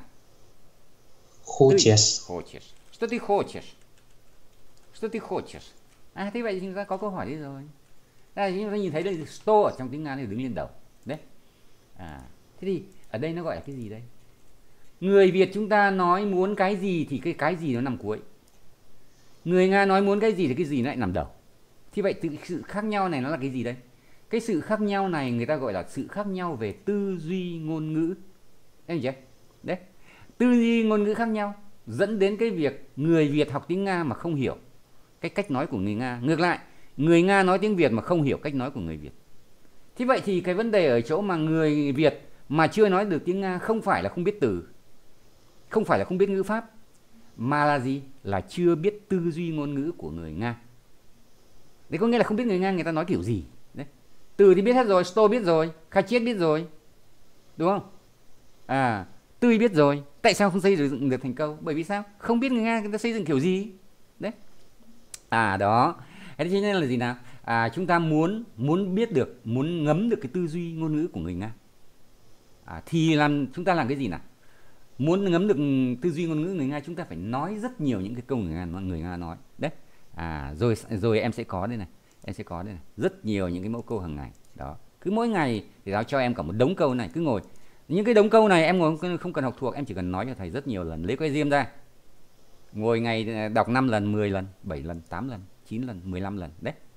Хочешь. Хочешь. Что ты хочешь? Что ты хочешь? À, thế vậy thì chúng ta có câu hỏi đấy rồi. Đây, chúng ta nhìn thấy đây, что ở trong tiếng Nga này đứng lên đầu. Đấy. À, thế thì ở đây nó gọi là cái gì đây? Người Việt chúng ta nói muốn cái gì thì cái cái gì nó nằm cuối. Người Nga nói muốn cái gì thì cái gì nó lại nằm đầu. Thì vậy từ sự khác nhau này nó là cái gì đây? Cái sự khác nhau này người ta gọi là sự khác nhau về tư duy ngôn ngữ. Em hiểu chưa? Đấy. Tư duy ngôn ngữ khác nhau dẫn đến cái việc người Việt học tiếng Nga mà không hiểu cái cách nói của người Nga. Ngược lại, người Nga nói tiếng Việt mà không hiểu cách nói của người Việt. Thế vậy thì cái vấn đề ở chỗ mà người Việt mà chưa nói được tiếng Nga không phải là không biết từ, không phải là không biết ngữ pháp, mà là gì? Là chưa biết tư duy ngôn ngữ của người Nga. Đấy có nghĩa là không biết người Nga người ta nói kiểu gì. Đấy. Từ thì biết hết rồi, sto biết rồi, khachét biết rồi. Đúng không? À, tươi biết rồi. Tại sao không xây dựng được thành câu? Bởi vì sao? Không biết người Nga người ta xây dựng kiểu gì. Đấy. À đó. Thế cho nên là gì nào? À, chúng ta muốn muốn biết được, muốn ngấm được cái tư duy ngôn ngữ của người Nga. À, thì làm chúng ta làm cái gì nào? Muốn ngấm được tư duy ngôn ngữ người Nga chúng ta phải nói rất nhiều những cái câu người Nga, người Nga nói. Đấy. À, rồi rồi em sẽ có đây này, em sẽ có đây này, rất nhiều những cái mẫu câu hàng ngày. Đó. Cứ mỗi ngày thì giáo cho em cả một đống câu này, cứ ngồi. Những cái đống câu này em ngồi không cần học thuộc, em chỉ cần nói cho thầy rất nhiều lần, lấy que diêm ra. Ngồi ngày đọc năm lần, mười lần, bảy lần, tám lần, chín lần, mười lăm lần. Đấy.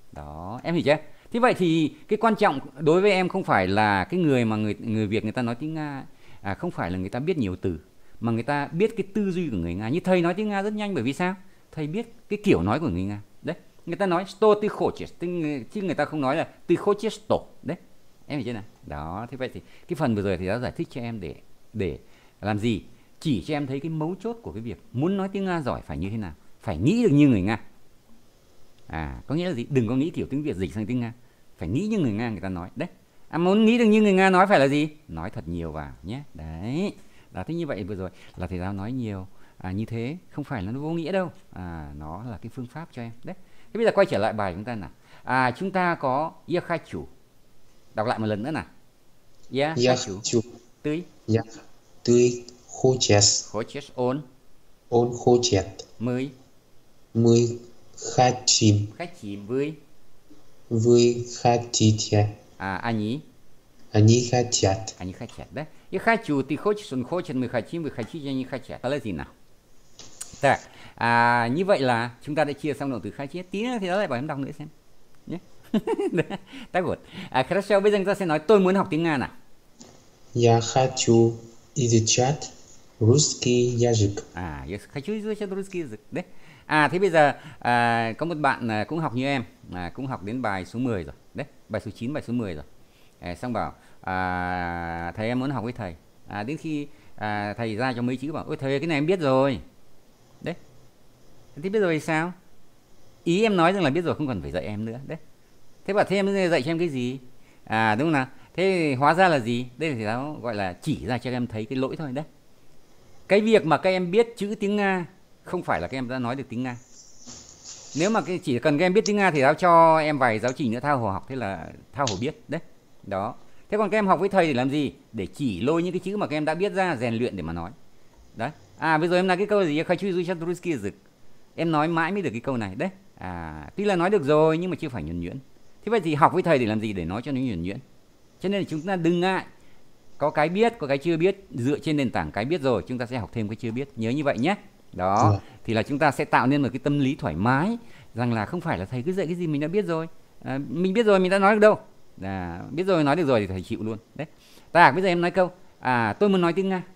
Đó, em hiểu chưa? Thế vậy thì cái quan trọng đối với em không phải là cái người mà người người Việt người ta nói tiếng Nga, à, không phải là người ta biết nhiều từ, mà người ta biết cái tư duy của người Nga. Như thầy nói tiếng Nga rất nhanh, bởi vì sao? Thầy biết cái kiểu nói của người Nga. Đấy, người ta nói "Что ты хочешь", chứ người ta không nói là "Ты хочешь что". Đấy, em hiểu chưa nào? Đó, thế vậy thì cái phần vừa rồi thì đã giải thích cho em để để làm gì? Chỉ cho em thấy cái mấu chốt của cái việc muốn nói tiếng Nga giỏi phải như thế nào, phải nghĩ được như người Nga. À, có nghĩa là gì? Đừng có nghĩ kiểu tiếng Việt dịch sang tiếng Nga, phải nghĩ như người Nga người ta nói. Đấy, à, muốn nghĩ được như người Nga nói phải là gì? Nói thật nhiều vào nhé. Đấy, đó, thế như vậy vừa rồi là thầy giáo nói nhiều à, như thế không phải là nó vô nghĩa đâu, à, nó là cái phương pháp cho em. Đấy, thế bây giờ quay trở lại bài chúng ta nào. À, chúng ta có "Я хочу", đọc lại một lần nữa nào. "Я Я хочу", хочу. "Ты Я. Ты хочешь. хочешь", "Он", Он хочет. "Мы", Мы хотим. "Хотим", "Вы", Вы хотите. à, "Они", Они хотят. "Они хотят", да? "Я хочу", "Ты хочешь", "Он хочет", "Мы хотим", "Вы хотите", "Они хотят". Đó là gì nào? Так, à, như vậy là chúng ta đã chia xong động từ khai chiết. Tí nữa thì đó lại bảo em đọc nữa xem nhé. Так вот. À, хорошо, bây giờ chúng ta sẽ nói "tôi muốn học tiếng Nga" nào. Я хочу изучать русский язык. À, я хочу изучать русский язык. Đấy. À, thế bây giờ à, có một bạn à, cũng học như em, à, cũng học đến bài số mười rồi. Đấy, bài số chín, bài số mười rồi. À, xong bảo à, thầy em muốn học với thầy. À, đến khi à, thầy ra cho mấy chữ bảo "Ôi thầy, cái này em biết rồi". Đấy. Thế biết rồi thì sao? Ý em nói rằng là biết rồi không cần phải dạy em nữa. Đấy. Thế bảo thế em dạy cho em cái gì? À, đúng không nào? Thế hóa ra là gì? Đây là thầy giáo gọi là chỉ ra cho em thấy cái lỗi thôi đấy. Cái việc mà các em biết chữ tiếng Nga không phải là các em đã nói được tiếng Nga. Nếu mà cái chỉ cần các em biết tiếng Nga thì giáo cho em vài giáo trình nữa thao hồ học, thế là thao hồ biết đấy. Đó. Thế còn các em học với thầy để làm gì? Để chỉ lôi những cái chữ mà các em đã biết ra, rèn luyện để mà nói. Đấy. À, bây giờ em nói cái câu gì? "Я хочу изучать русский язык". Em nói mãi mới được cái câu này đấy. À, tuy là nói được rồi nhưng mà chưa phải nhuần nhuyễn. Thế vậy thì học với thầy để làm gì? Để nói cho nó nhuần nhuyễn. Cho nên là chúng ta đừng ngại. Có cái biết, có cái chưa biết, dựa trên nền tảng cái biết rồi chúng ta sẽ học thêm cái chưa biết. Nhớ như vậy nhé. Đó, Dạ. thì là chúng ta sẽ tạo nên một cái tâm lý thoải mái rằng là không phải là thầy cứ dạy cái gì mình đã biết rồi. À, mình biết rồi mình đã nói được đâu. À, biết rồi nói được rồi thì thầy chịu luôn. Đấy. Так, bây giờ em nói câu à, "tôi muốn nói tiếng Nga".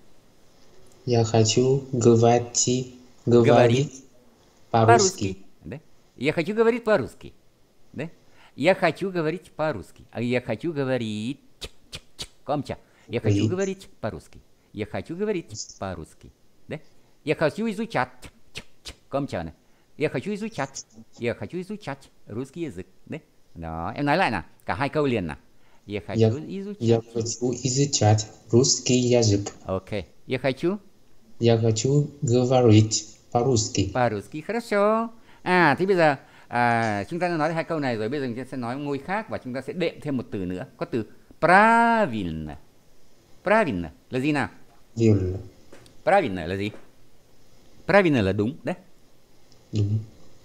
Я хочу говорить, говорить Говорить по-русски. по-русски. Да? Я хочу говорить по-русски. Да? Я хочу говорить по-русски. А я хочу говорить... Комча. Я хочу Говорить. говорить по-русски. Я хочу говорить по-русски. Да? Я хочу изучать... Комча này. Я хочу изучать. Я хочу изучать русский язык. Đấy. Đó, em nói lại nào. Cả hai câu liền nào. Я хочу Я, изучать. я хочу изучать русский язык. Окей. Я хочу... Я хочу говорить по-русски. По-русски. Хорошо. À, thế bây giờ à, chúng ta đã nói hai câu này rồi. Bây giờ chúng ta sẽ nói ngôi khác và chúng ta sẽ đệm thêm một từ nữa. Có từ правильно. Правильно là gì nào? Верно. Правильно là gì? Правильно là đúng. Đấy. Đúng.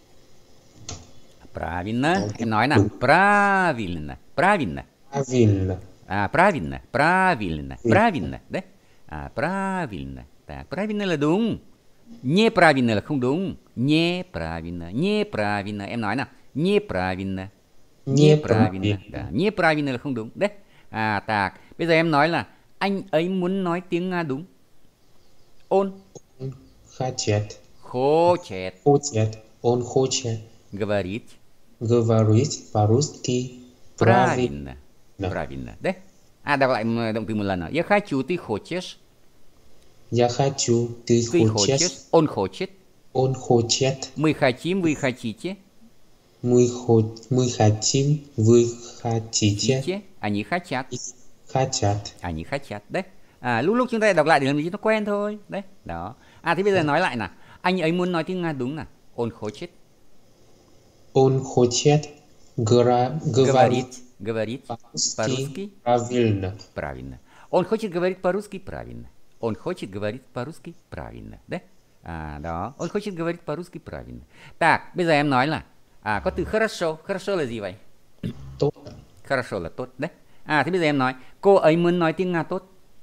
Правильно. Đúng. Em nói nào. Đúng. Правильно. Правильно. Правильно. À, правильно. Правильно. Правильно. Đấy. À, правильно. Так, правильно là đúng. Неправильно là không đúng. Неправильно. Неправильно. Em nói nào. Неправильно. Неправильно. Đó. Неправильно là không đúng. Đấy. À, так. Bây giờ em nói là anh ấy muốn nói tiếng Nga đúng. Он Хочет. хочет Хочет. Он хочет говорить говорить по-русски правильно. правильно. Правильно. Đấy. À, đọc lại động từ một lần nào. Я хочу, ты хочешь. Я хочу, ты Ты хочешь. хочешь. Он хочет. Он хочет. Мы хотим, вы хотите. Мы, хо- мы хотим, вы хотите. Хотите. Они хотят. Хотят. Они хотят. Đấy. À, lúc lúc chúng ta đọc lại để làm gì cho nó quen thôi. Đấy. Đó. À, thế bây giờ nói lại nào. Anh ấy muốn nói tiếng Nga đúng nào. Он хочет. Он хочет гора- говорить Говорить. Говорить. по-русски По-русски. правильно. Правильно. Он хочет говорить по-русски правильно. Он хочет говорить по-русски правильно. Đấy. À, đó. Он хочет говорить по-русски правильно. Так, bây giờ em nói là à, có từ хорошо. Хорошо là gì vậy? Tốt. Хорошо là tốt. Đấy. À, thế bây giờ em nói cô ấy muốn nói tiếng Nga tốt.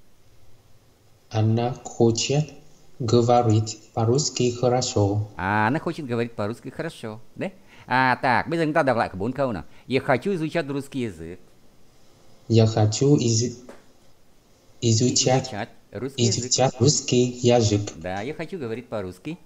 Она хочет говорить по-русски хорошо. À, она хочет говорить по-русски хорошо. Đấy. À, tak, bây giờ chúng ta đọc lại cả bốn câu nào. Я хочу изучать русский язык. Я хочу из... изучать, Изучать русский язык. изучать русский язык. Да, я хочу говорить по-русски.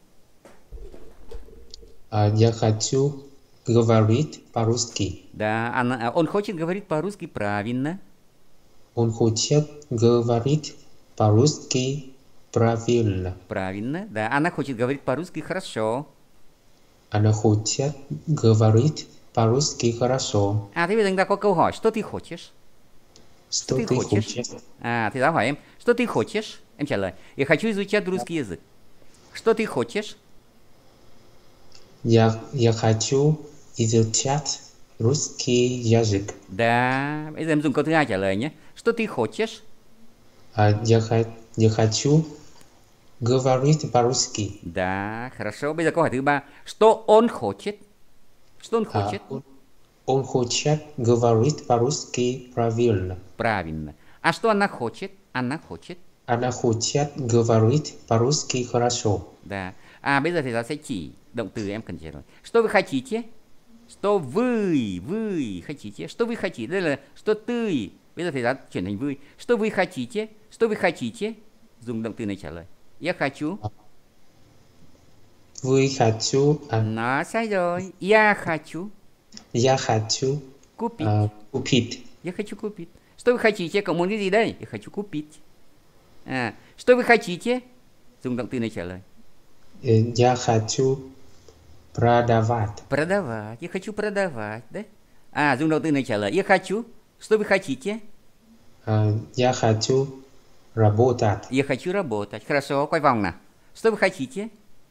А, я хочу говорить по-русски. Да, она, он хочет говорить по-русски правильно. Он хочет говорить по-русски правильно. Правильно, да. Она хочет говорить по-русски хорошо. Она хочет говорить по-русски хорошо. À, thế bây giờ chúng ta có câu hỏi, что ты хочешь? Что ты ты хочешь? хочешь? À, thầy giáo hỏi em, что ты хочешь? Em trả lời, я хочу изучать русский язык. Что ты хочешь? Я, я хочу изучать русский язык. Да, bây giờ em dùng câu thứ hai trả lời nhé. Что ты хочешь? А, я, ха- я хочу говорить по-русски. Да, хорошо. Bây giờ câu hỏi thứ ba, что он хочет? Что он А, хочет? он, он хочет говорить по-русски правильно. Правильно. А что она хочет? Она хочет. Она хочет говорить по-русски хорошо. Да. À, bây giờ thầy giáo sẽ chỉ động từ em cần trả lời. Что вы хотите? Что вы, вы хотите? Что вы хотите? Đây là что ты. Bây giờ thầy giáo chuyển thành вы. Что вы хотите? Что вы хотите? Dùng động từ này trả lời. Я хочу. Вы хочу, а, Nó sai rồi. Я хочу я хочу купить. а, купить. Я хочу купить. Что вы хотите? Cậu muốn cái gì đây? Я хочу купить. À, что вы хотите? Dùng động từ này trả lời. Э, Я хочу продавать. Продавать. Я хочу продавать, да? À, dùng động từ này trả lời. Я хочу. Что вы хотите? А, Я хочу работать. Я хочу работать. Хорошо, quay vòng nào. Что вы хотите?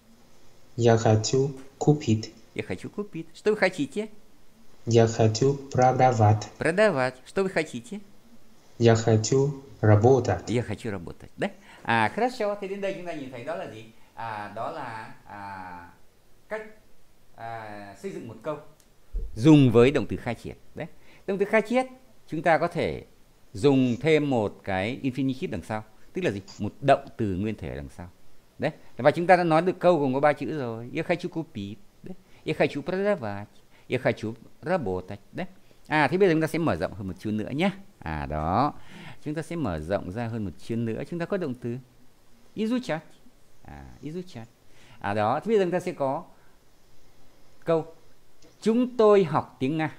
Я хочу купить. Я хочу купить. Что вы хотите? Я хочу продавать. Продавать. Что вы хотите? Я хочу работать. Я хочу работать. Đấy. À, хорошо. Thì đến đây chúng ta nhìn thấy đó là gì? À, đó là à, cách à, xây dựng một câu dùng với động từ khai triệt. Đấy. Động từ khai triết chúng ta có thể dùng thêm một cái infinitive đằng sau, tức là gì? Một động từ nguyên thể đằng sau. Đấy. Và chúng ta đã nói được câu gồm có ba chữ rồi. Я хочу купить. Đấy. Я хочу продавать. Я хочу работать. Đấy. À, thế bây giờ chúng ta sẽ mở rộng hơn một chút nữa nhé. À đó. Chúng ta sẽ mở rộng ra hơn một chút nữa. Chúng ta có động từ изучать. À, изучать. À đó. Thế bây giờ chúng ta sẽ có câu chúng tôi học tiếng Nga.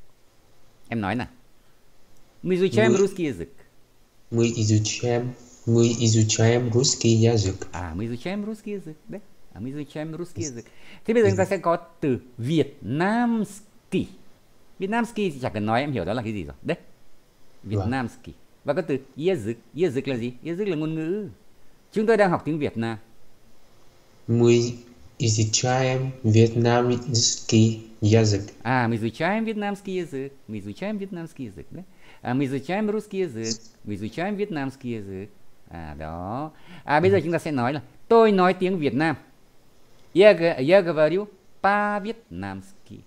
Em nói nào. Мы изучаем Мы- русский язык. Мы изучаем, мы изучаем русский язык. À, мы изучаем русский язык. Đấy. À, мы изучаем русский язык. Thế bây giờ chúng ta sẽ có từ Việt Namski. Việt Namski thì chẳng cần nói em hiểu đó là cái gì rồi. Đấy. Việt Vâng. Namski. Và có từ язык. язык là gì? язык là ngôn ngữ. Chúng tôi đang học tiếng Việt Nam. Мы изучаем вьетнамский язык. À, мы изучаем вьетнамский язык. Мы изучаем вьетнамский язык. Đấy. À, мы изучаем русский язык. Мы изучаем вьетнамский язык. À, đó. À, bây giờ chúng ta sẽ nói là tôi nói tiếng Việt Nam. Я, г- я говорю по-вьетнамски.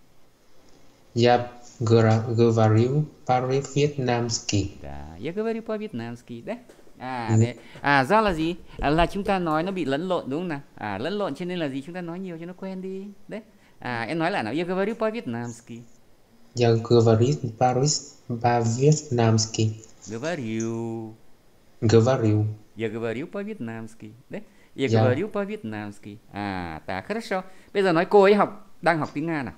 Я гора- говорю по-вьетнамски. Đó. Я говорю по-вьетнамски. Đấy. À, đấy. À, do là gì? À, là chúng ta nói nó bị lẫn lộn đúng không nào? À, lẫn lộn cho nên là gì? Chúng ta nói nhiều cho nó quen đi. Đấy. À, em nói lại nào. Я говорю по-вьетнамски. Я говорю по-рус- по-вьетнамски. Говорю. Говорю. Я говорю по-вьетнамски. Đấy. Я Dạ. говорю по-вьетнамски. À, так, хорошо. Bây giờ nói cô ấy học đang học tiếng Nga nào.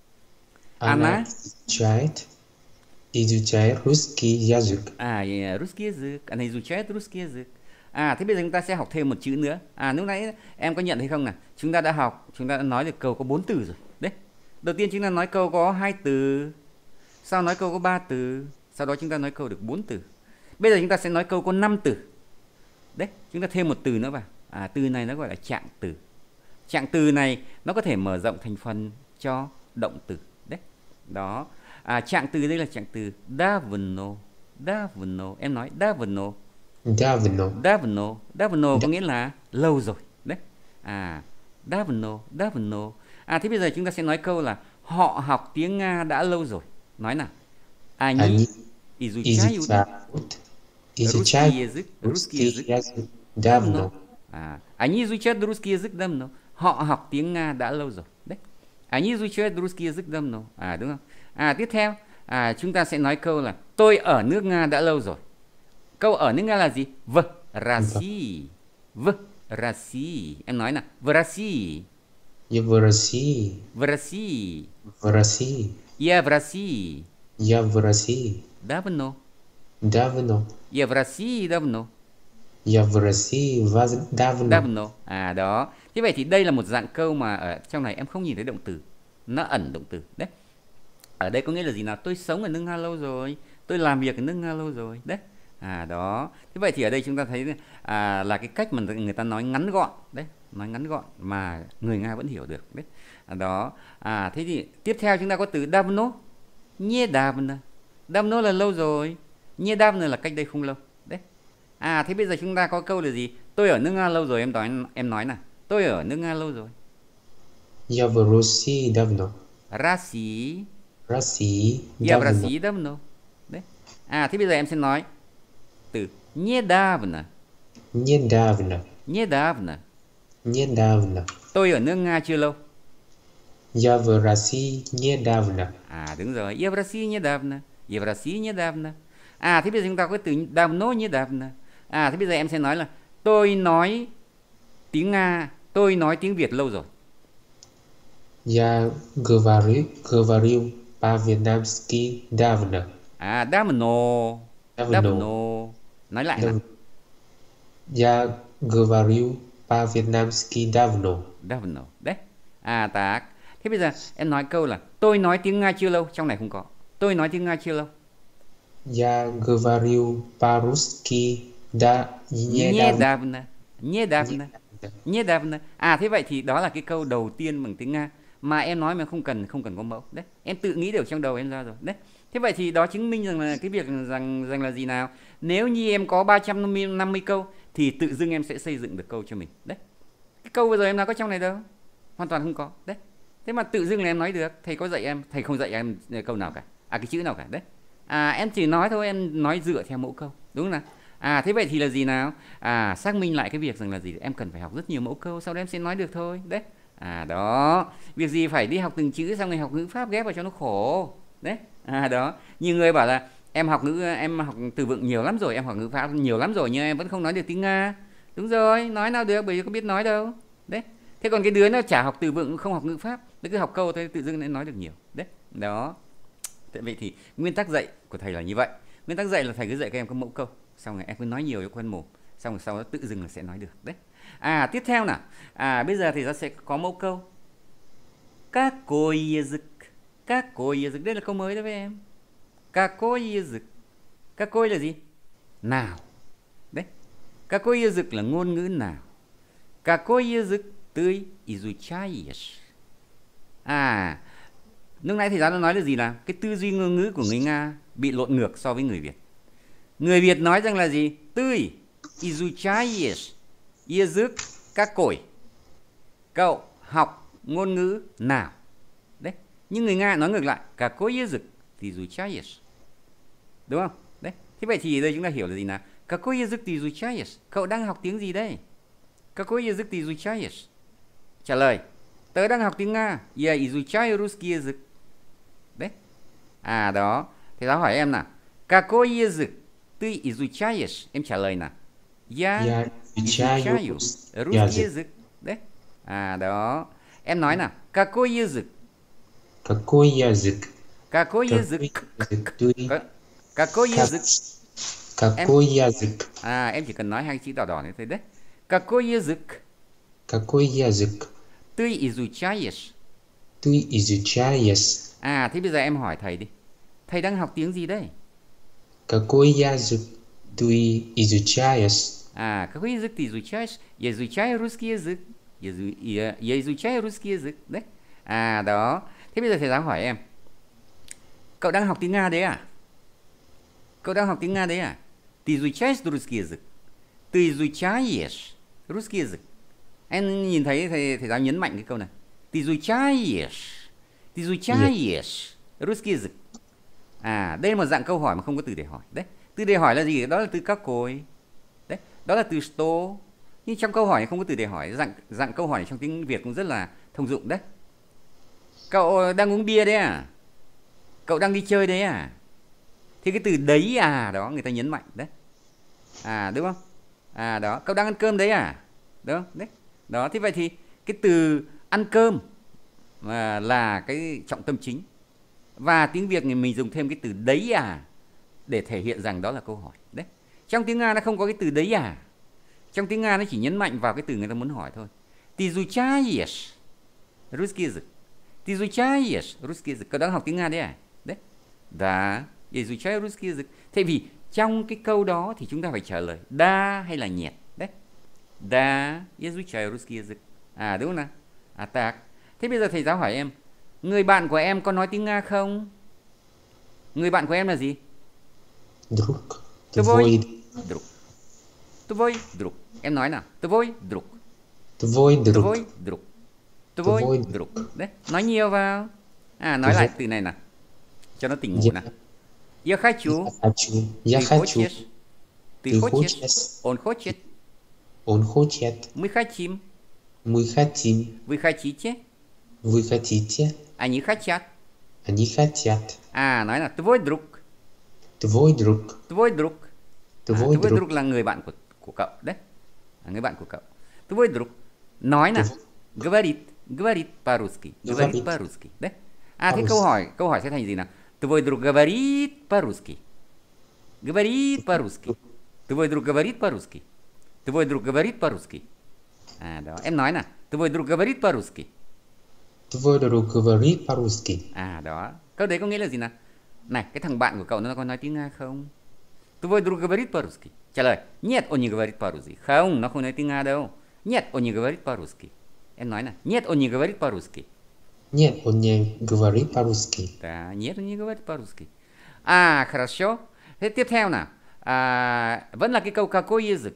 Она Она изучает, изучает русский язык. à, yeah, русский язык. Она изучает русский язык. À, thế bây giờ chúng ta sẽ học thêm một chữ nữa. À, lúc nãy em có nhận thấy không nào? Chúng ta đã học, chúng ta đã nói được câu có bốn từ rồi. Đấy. Đầu tiên chúng ta nói câu có hai từ, sau nói câu có ba từ, sau đó chúng ta nói câu được bốn từ. Bây giờ chúng ta sẽ nói câu có năm từ. Đấy, chúng ta thêm một từ nữa vào. À, từ này nó gọi là trạng từ. Trạng từ này nó có thể mở rộng thành phần cho động từ. Đấy. Đó. À, trạng từ đây là trạng từ давно. Давно. Em nói давно. Давно. Давно. Давно có nghĩa là lâu rồi. Đấy. À, давно. Давно. À, thế bây giờ chúng ta sẽ nói câu là họ học tiếng Nga đã lâu rồi. Nói nào. Они Они изучают изучают, русский изучают язык. Русский русский язык язык давно. À, они изучают русский язык давно. Họ học tiếng Nga đã lâu rồi. Đấy. Они изучают rусский язык давно. À đúng không? À tiếp theo, à chúng ta sẽ nói câu là tôi ở nước Nga đã lâu rồi. Câu ở nước Nga là gì? В России. В России. Em nói nào. В России. Я в России. В России. В России. Я в России. Я в России. Давно. Давно. Я в России давно. Я в России вас давно. Давno. À đó. Thế vậy thì đây là một dạng câu mà ở trong này em không nhìn thấy động từ. Nó ẩn động từ. Đấy. Ở đây có nghĩa là gì nào? Tôi sống ở nước Nga lâu rồi. Tôi làm việc ở nước Nga lâu rồi. Đấy. À đó. Thế vậy thì ở đây chúng ta thấy à, là cái cách mà người ta nói ngắn gọn. Đấy. Nói ngắn gọn mà người Nga vẫn hiểu được. Đấy. À, đó. À thế thì tiếp theo chúng ta có từ давно. Недавно. Давно là lâu rồi. Недавно là cách đây không lâu. Đấy. À thế bây giờ chúng ta có câu là gì? Tôi ở nước Nga lâu rồi, em nói em nói nào. Tôi ở nước Nga lâu rồi. Я в России давно. России. России Я в давно. России давно. Đấy. À thế bây giờ em sẽ nói từ недавно. Недавно. Недавно. Недавно. Tôi ở nước Nga chưa lâu. Я в России недавно. À đúng rồi. Я в России недавно. Я в России недавно. À thế bây giờ chúng ta có từ давно недавно. À thế bây giờ em sẽ nói là tôi nói tiếng Nga, tôi nói tiếng Việt lâu rồi. Я говорю, говорил по-вьетнамски давно. À давно. Давно. Давно. Nói lại nào. Я говорю по-вьетнамски давно. Давно. Đấy. À tak. Thế bây giờ em nói câu là tôi nói tiếng Nga chưa lâu, trong này không có. Tôi nói tiếng Nga chưa lâu. Я говорю по-русски да недавно. Недавно. Недавно. Недавно. À thế vậy thì đó là cái câu đầu tiên bằng tiếng Nga mà em nói mà không cần không cần có mẫu. Đấy. Em tự nghĩ được trong đầu em ra rồi. Đấy. Thế vậy thì đó chứng minh rằng là cái việc rằng rằng là gì nào? Nếu như em có ba trăm năm mươi câu thì tự dưng em sẽ xây dựng được câu cho mình. Đấy. Cái câu vừa rồi em nói có trong này đâu? Hoàn toàn không có. Đấy. Thế mà tự dưng là em nói được. Thầy có dạy em, thầy không dạy em câu nào cả. À cái chữ nào cả. Đấy. À em chỉ nói thôi, em nói dựa theo mẫu câu. Đúng không nào? À thế vậy thì là gì nào? À xác minh lại cái việc rằng là gì? Em cần phải học rất nhiều mẫu câu, sau đó em sẽ nói được thôi. Đấy. À đó. Việc gì phải đi học từng chữ xong rồi học ngữ pháp ghép vào cho nó khổ. Đấy. À đó. Nhiều người bảo là em học ngữ em học từ vựng nhiều lắm rồi, em học ngữ pháp nhiều lắm rồi nhưng em vẫn không nói được tiếng Nga. Đúng rồi, nói nào được bởi vì có biết nói đâu. Đấy. Thế còn cái đứa nó chả học từ vựng, không học ngữ pháp, nó cứ học câu thôi tự dưng lại nói được nhiều. Đấy. Đó. Thế vậy thì nguyên tắc dạy của thầy là như vậy. Nguyên tắc dạy là thầy cứ dạy các em có mẫu câu, xong rồi em cứ nói nhiều cho quen mồm, xong rồi sau đó tự dưng là sẽ nói được. Đấy. À tiếp theo nào. À bây giờ thì ta sẽ có mẫu câu. Какой язык? Какой язык? Đây là câu mới đó với em. Какой язык? Какой là gì? Nào. Đấy. Какой язык là ngôn ngữ nào. Какой язык ты изучаешь? À, lúc nãy thầy giáo đã nói là gì là cái tư duy ngôn ngữ của người Nga bị lộn ngược so với người Việt. Người Việt nói rằng là gì? Ты изучаешь язык какой? Cậu học ngôn ngữ nào? Đấy. Nhưng người Nga nói ngược lại. Какой язык ты изучаешь? Đúng không? Đấy. Thế vậy thì đây chúng ta hiểu là gì nào? Какой язык ты изучаешь? Cậu đang học tiếng gì đây? Какой язык ты изучаешь? Trả lời. Tớ đang học tiếng Nga. Я изучаю русский язык. Đấy. À đó. Thầy giáo hỏi em nào. Какой язык ты изучаешь? Em trả lời nào. Я Я изучаю изучаю русский язык. язык. Đấy. À đó. Em nói nào. Какой язык? Какой язык? Какой язык? язык ты? Có- Какой язык? Какой язык? À em chỉ cần nói hai chữ đỏ đỏ này thôi đấy. Какой язык Какой язык ты изучаешь? ты изучаешь? À thế bây giờ em hỏi thầy đi. Thầy đang học tiếng gì đây? Какой язык ты изучаешь? À, какой язык ты изучаешь? Я изучаю русский язык. Я, изу- я, я изучаю русский язык. Đấy. À đó. Thế bây giờ thầy giáo hỏi em. Cậu đang học tiếng Nga đấy à? Cậu đang học tiếng Nga đấy à? Ты изучаешь русский язык? Ты изучаешь русский язык? Em nhìn thấy thầy, thầy giáo nhấn mạnh cái câu này. Ты изучаешь. Ты изучаешь русский язык. À, đây là một dạng câu hỏi mà không có từ để hỏi. Đấy. Từ để hỏi là gì? Đó là từ какой. Đấy. Đó là từ что. Nhưng trong câu hỏi này không có từ để hỏi. Dạng dạng câu hỏi này trong tiếng Việt cũng rất là thông dụng đấy. Cậu đang uống bia đấy à? Cậu đang đi chơi đấy à? Thì cái từ đấy à đó người ta nhấn mạnh đấy. À đúng không? À đó, cậu đang ăn cơm đấy à? Đúng không? Đấy. Đó, thế vậy thì cái từ ăn cơm mà là cái trọng tâm chính. Và tiếng Việt thì mình dùng thêm cái từ đấy à để thể hiện rằng đó là câu hỏi. Đấy. Trong tiếng Nga nó không có cái từ đấy à. Trong tiếng Nga nó chỉ nhấn mạnh vào cái từ người ta muốn hỏi thôi. Ты изучаешь русский язык. Ты изучаешь русский язык. Cậu đang học tiếng Nga đấy à? Đấy. Да, я изучаю русский язык. Thế vì trong cái câu đó thì chúng ta phải trả lời да hay là нет. Đấy. Да, я изучаю русский язык. À đúng không nào? À так. Thế bây giờ thầy giáo hỏi em, người bạn của em có nói tiếng Nga không? Người bạn của em là gì? Друг. Твой Твой. друг. Твой друг. Em nói nào. Твой друг. Твой друг. Твой друг. Твой Твой друг. Đấy, nói nhiều vào. À, nói lại từ này nào. Cho nó tỉnh ngủ nào. Я хочу. Я хочу. Я Ты хочу. хочешь. Ты Ты хочешь. хочешь. Он хочет. Он хочет. Мы хотим. Мы хотим. Вы хотите. Вы хотите. Они хотят. Они хотят. À, nói là твой друг. Твой друг. Твой друг. À, Твой твой друг. друг là người bạn của của cậu đấy. À, người bạn của cậu. Твой друг. Nói nào. Говорит. Говорит по-русски. Говорит Говорит. по-русски. Đấy. À, thế По-русски. câu hỏi câu hỏi sẽ thành gì nào? Твой друг говорит по-русски. Говорит по-русски. Твой друг говорит по-русски. Твой друг говорит по-русски. À đó, em nói nào. Твой друг говорит по-русски. Твой друг говорит по-русски. À đó, câu đấy có nghĩa là gì nào? Này, cái thằng bạn của cậu nó có nói tiếng Nga không? Твой друг говорит по-русски. Trả lời, нет, он не говорит по-русски. Không, nó không nói tiếng Nga đâu. Нет, он не говорит по-русски. Em nói nào, нет, он не говорит по-русски. Нет, он не говорит по-русски. Да, нет, он не говорит по-русски. À, хорошо. Thế tiếp theo nào. À, vẫn là cái câu какой язык.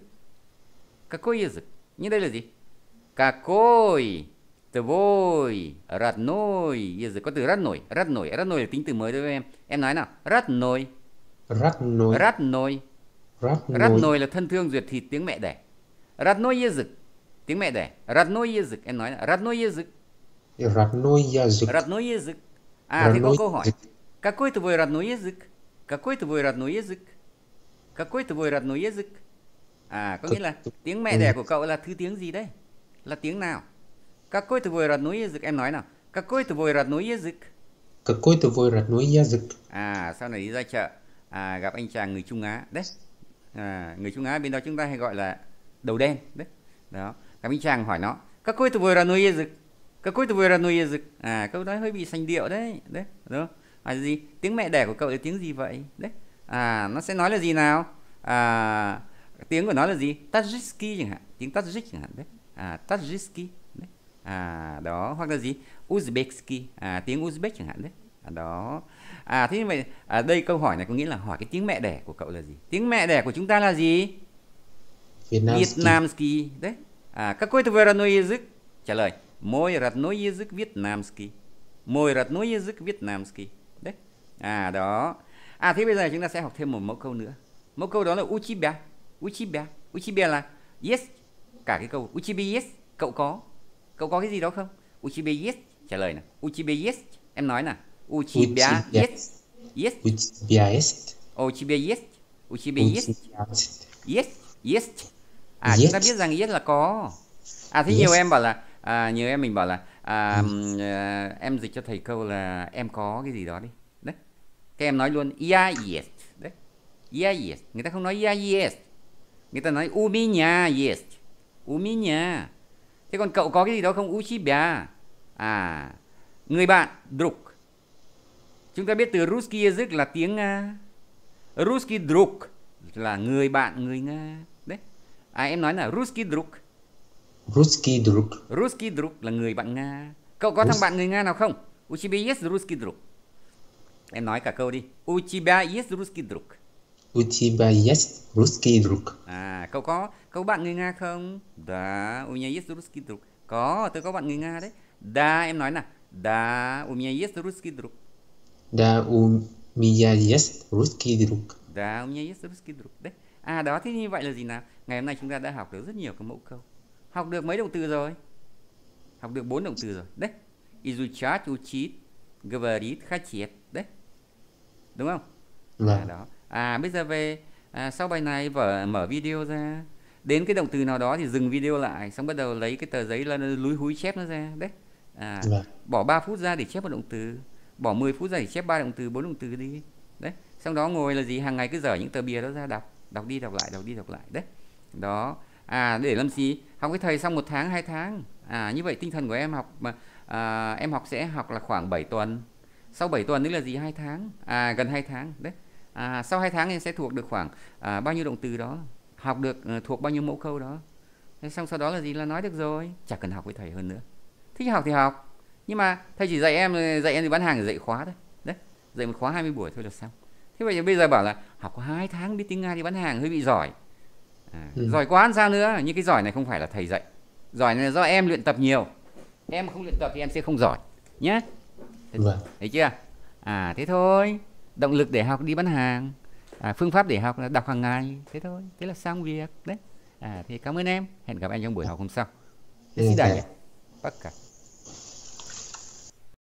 Какой язык? Như đây là gì? Какой твой родной язык? Có từ родной, родной, родной là tính từ mới đối với em. Em nói nào, родной. Родной. Родной. Родной. Родной là thân thương ruột thịt tiếng mẹ đẻ. Родной язык, tiếng mẹ đẻ. Родной язык, em nói là родной язык. Родной язык. Родной язык. À, thì có Родной câu hỏi. язык. Какой твой родной язык? Какой твой родной язык? Какой твой родной язык? À, có nghĩa là tiếng mẹ đẻ của cậu là thứ tiếng gì đấy? Là tiếng nào? Какой твой родной язык? Em nói nào. Какой твой родной язык? Какой твой родной язык? À, sau này đi ra chợ, à, gặp anh chàng người Trung Á đấy. À, người Trung Á bên đó chúng ta hay gọi là đầu đen đấy. Đó. Gặp anh chàng hỏi nó, Какой твой родной язык? Какой твой родной язык? À, câu nói hơi bị sành điệu đấy, đấy, đúng không? À, gì? Tiếng mẹ đẻ của cậu là tiếng gì vậy? Đấy. À, nó sẽ nói là gì nào? À, tiếng của nó là gì? Tajiki chẳng hạn, tiếng Tajik chẳng hạn đấy. À, Tajiki đấy. À, đó, hoặc là gì? Uzbekski, à, tiếng Uzbek chẳng hạn đấy. À, đó. À, thế như vậy, à, đây câu hỏi này có nghĩa là hỏi cái tiếng mẹ đẻ của cậu là gì? Tiếng mẹ đẻ của chúng ta là gì? Vietnamski. Vietnamski đấy. À, какой твой родной язык? Trả lời, мой родной язык vietnamski. Mой родной язык vietnamski. Đấy. À, đó. À, thế bây giờ chúng ta sẽ học thêm một mẫu câu nữa. Mẫu câu đó là u тебя. u тебя. u тебя là yes. Cả cái câu u тебя yes. Cậu có. Cậu có cái gì đó không? u тебя yes. Trả lời nào. u тебя yes. Em nói nào. u тебя yes. Yes. У тебя есть? У тебя есть. У тебя У есть. тебя есть? Yes. Yes. À, Yes. chúng ta biết rằng yes là có. À, thế Yes. nhiều em bảo là à, nhiều em mình bảo là à, ừm, à, em dịch cho thầy câu là em có cái gì đó đi. Đấy. Các em nói luôn yeah yes. Đấy. Yeah yes. Người ta không nói yeah yes. Người ta nói у меня есть. У меня. Thế còn cậu có cái gì đó không? У тебя. À, người bạn друг. Chúng ta biết từ русский язык là tiếng Nga. Русский друг là người bạn người Nga. Đấy. À, em nói là русский друг. Русский друг. Русский друг là người bạn Nga. Cậu có thằng bạn người Nga nào không? У тебя есть русский друг? Em nói cả câu đi. У тебя есть русский друг? У тебя есть русский друг? À, cậu có cậu bạn người Nga không? Да, у меня есть русский друг. Có, tôi có bạn người Nga đấy. Да, em nói nào. Да, у меня есть русский друг. Да, у меня есть русский друг. Да, у меня есть русский друг. Đấy. À, đó, thế như vậy là gì nào? Ngày hôm nay chúng ta đã học được rất nhiều các mẫu câu. Học được mấy động từ rồi? Học được bốn động từ rồi. Đấy. Изучать, учить, говорить, хотеть. Đấy. Đúng không? Vâng. À, đó. À bây giờ về à, sau bài này vở mở video ra, đến cái động từ nào đó thì dừng video lại, xong bắt đầu lấy cái tờ giấy là lúi húi chép nó ra. Đấy. À, Vâng. bỏ ba phút ra để chép một động từ, bỏ mười phút ra để chép ba động từ, bốn động từ đi. Đấy. Xong đó ngồi là gì, hàng ngày cứ dở những tờ bìa đó ra đọc, đọc đi đọc lại, đọc đi đọc lại. Đấy. Đó. À để làm gì? Học với thầy xong một tháng, hai tháng. À như vậy tinh thần của em học mà à, em học sẽ học là khoảng bảy tuần. Sau bảy tuần nữa là gì? hai tháng. À gần hai tháng. Đấy. À, sau hai tháng em sẽ thuộc được khoảng à, bao nhiêu động từ đó, học được uh, thuộc bao nhiêu mẫu câu đó. Thế xong sau đó là gì, là nói được rồi, chả cần học với thầy hơn nữa. Thích học thì học, nhưng mà thầy chỉ dạy em dạy em thì bán hàng, dạy khóa thôi. Đấy, dạy một khóa hai mươi buổi thôi là xong. Thế vậy bây giờ bảo là học có hai tháng biết tiếng Nga thì bán hàng hơi bị giỏi. À, Ừ. giỏi quá làm sao nữa, nhưng cái giỏi này không phải là thầy dạy, giỏi này là do em luyện tập nhiều. Em không luyện tập thì em sẽ không giỏi nhé. Vâng. Thấy chưa? À thế thôi, động lực để học đi bán hàng, à, phương pháp để học là đọc hàng ngày, thế thôi, thế là xong việc đấy. À thì cảm ơn em, hẹn gặp anh trong buổi học hôm sau. Ừ, Xin thầy. đẩy nhé. Bắc cả.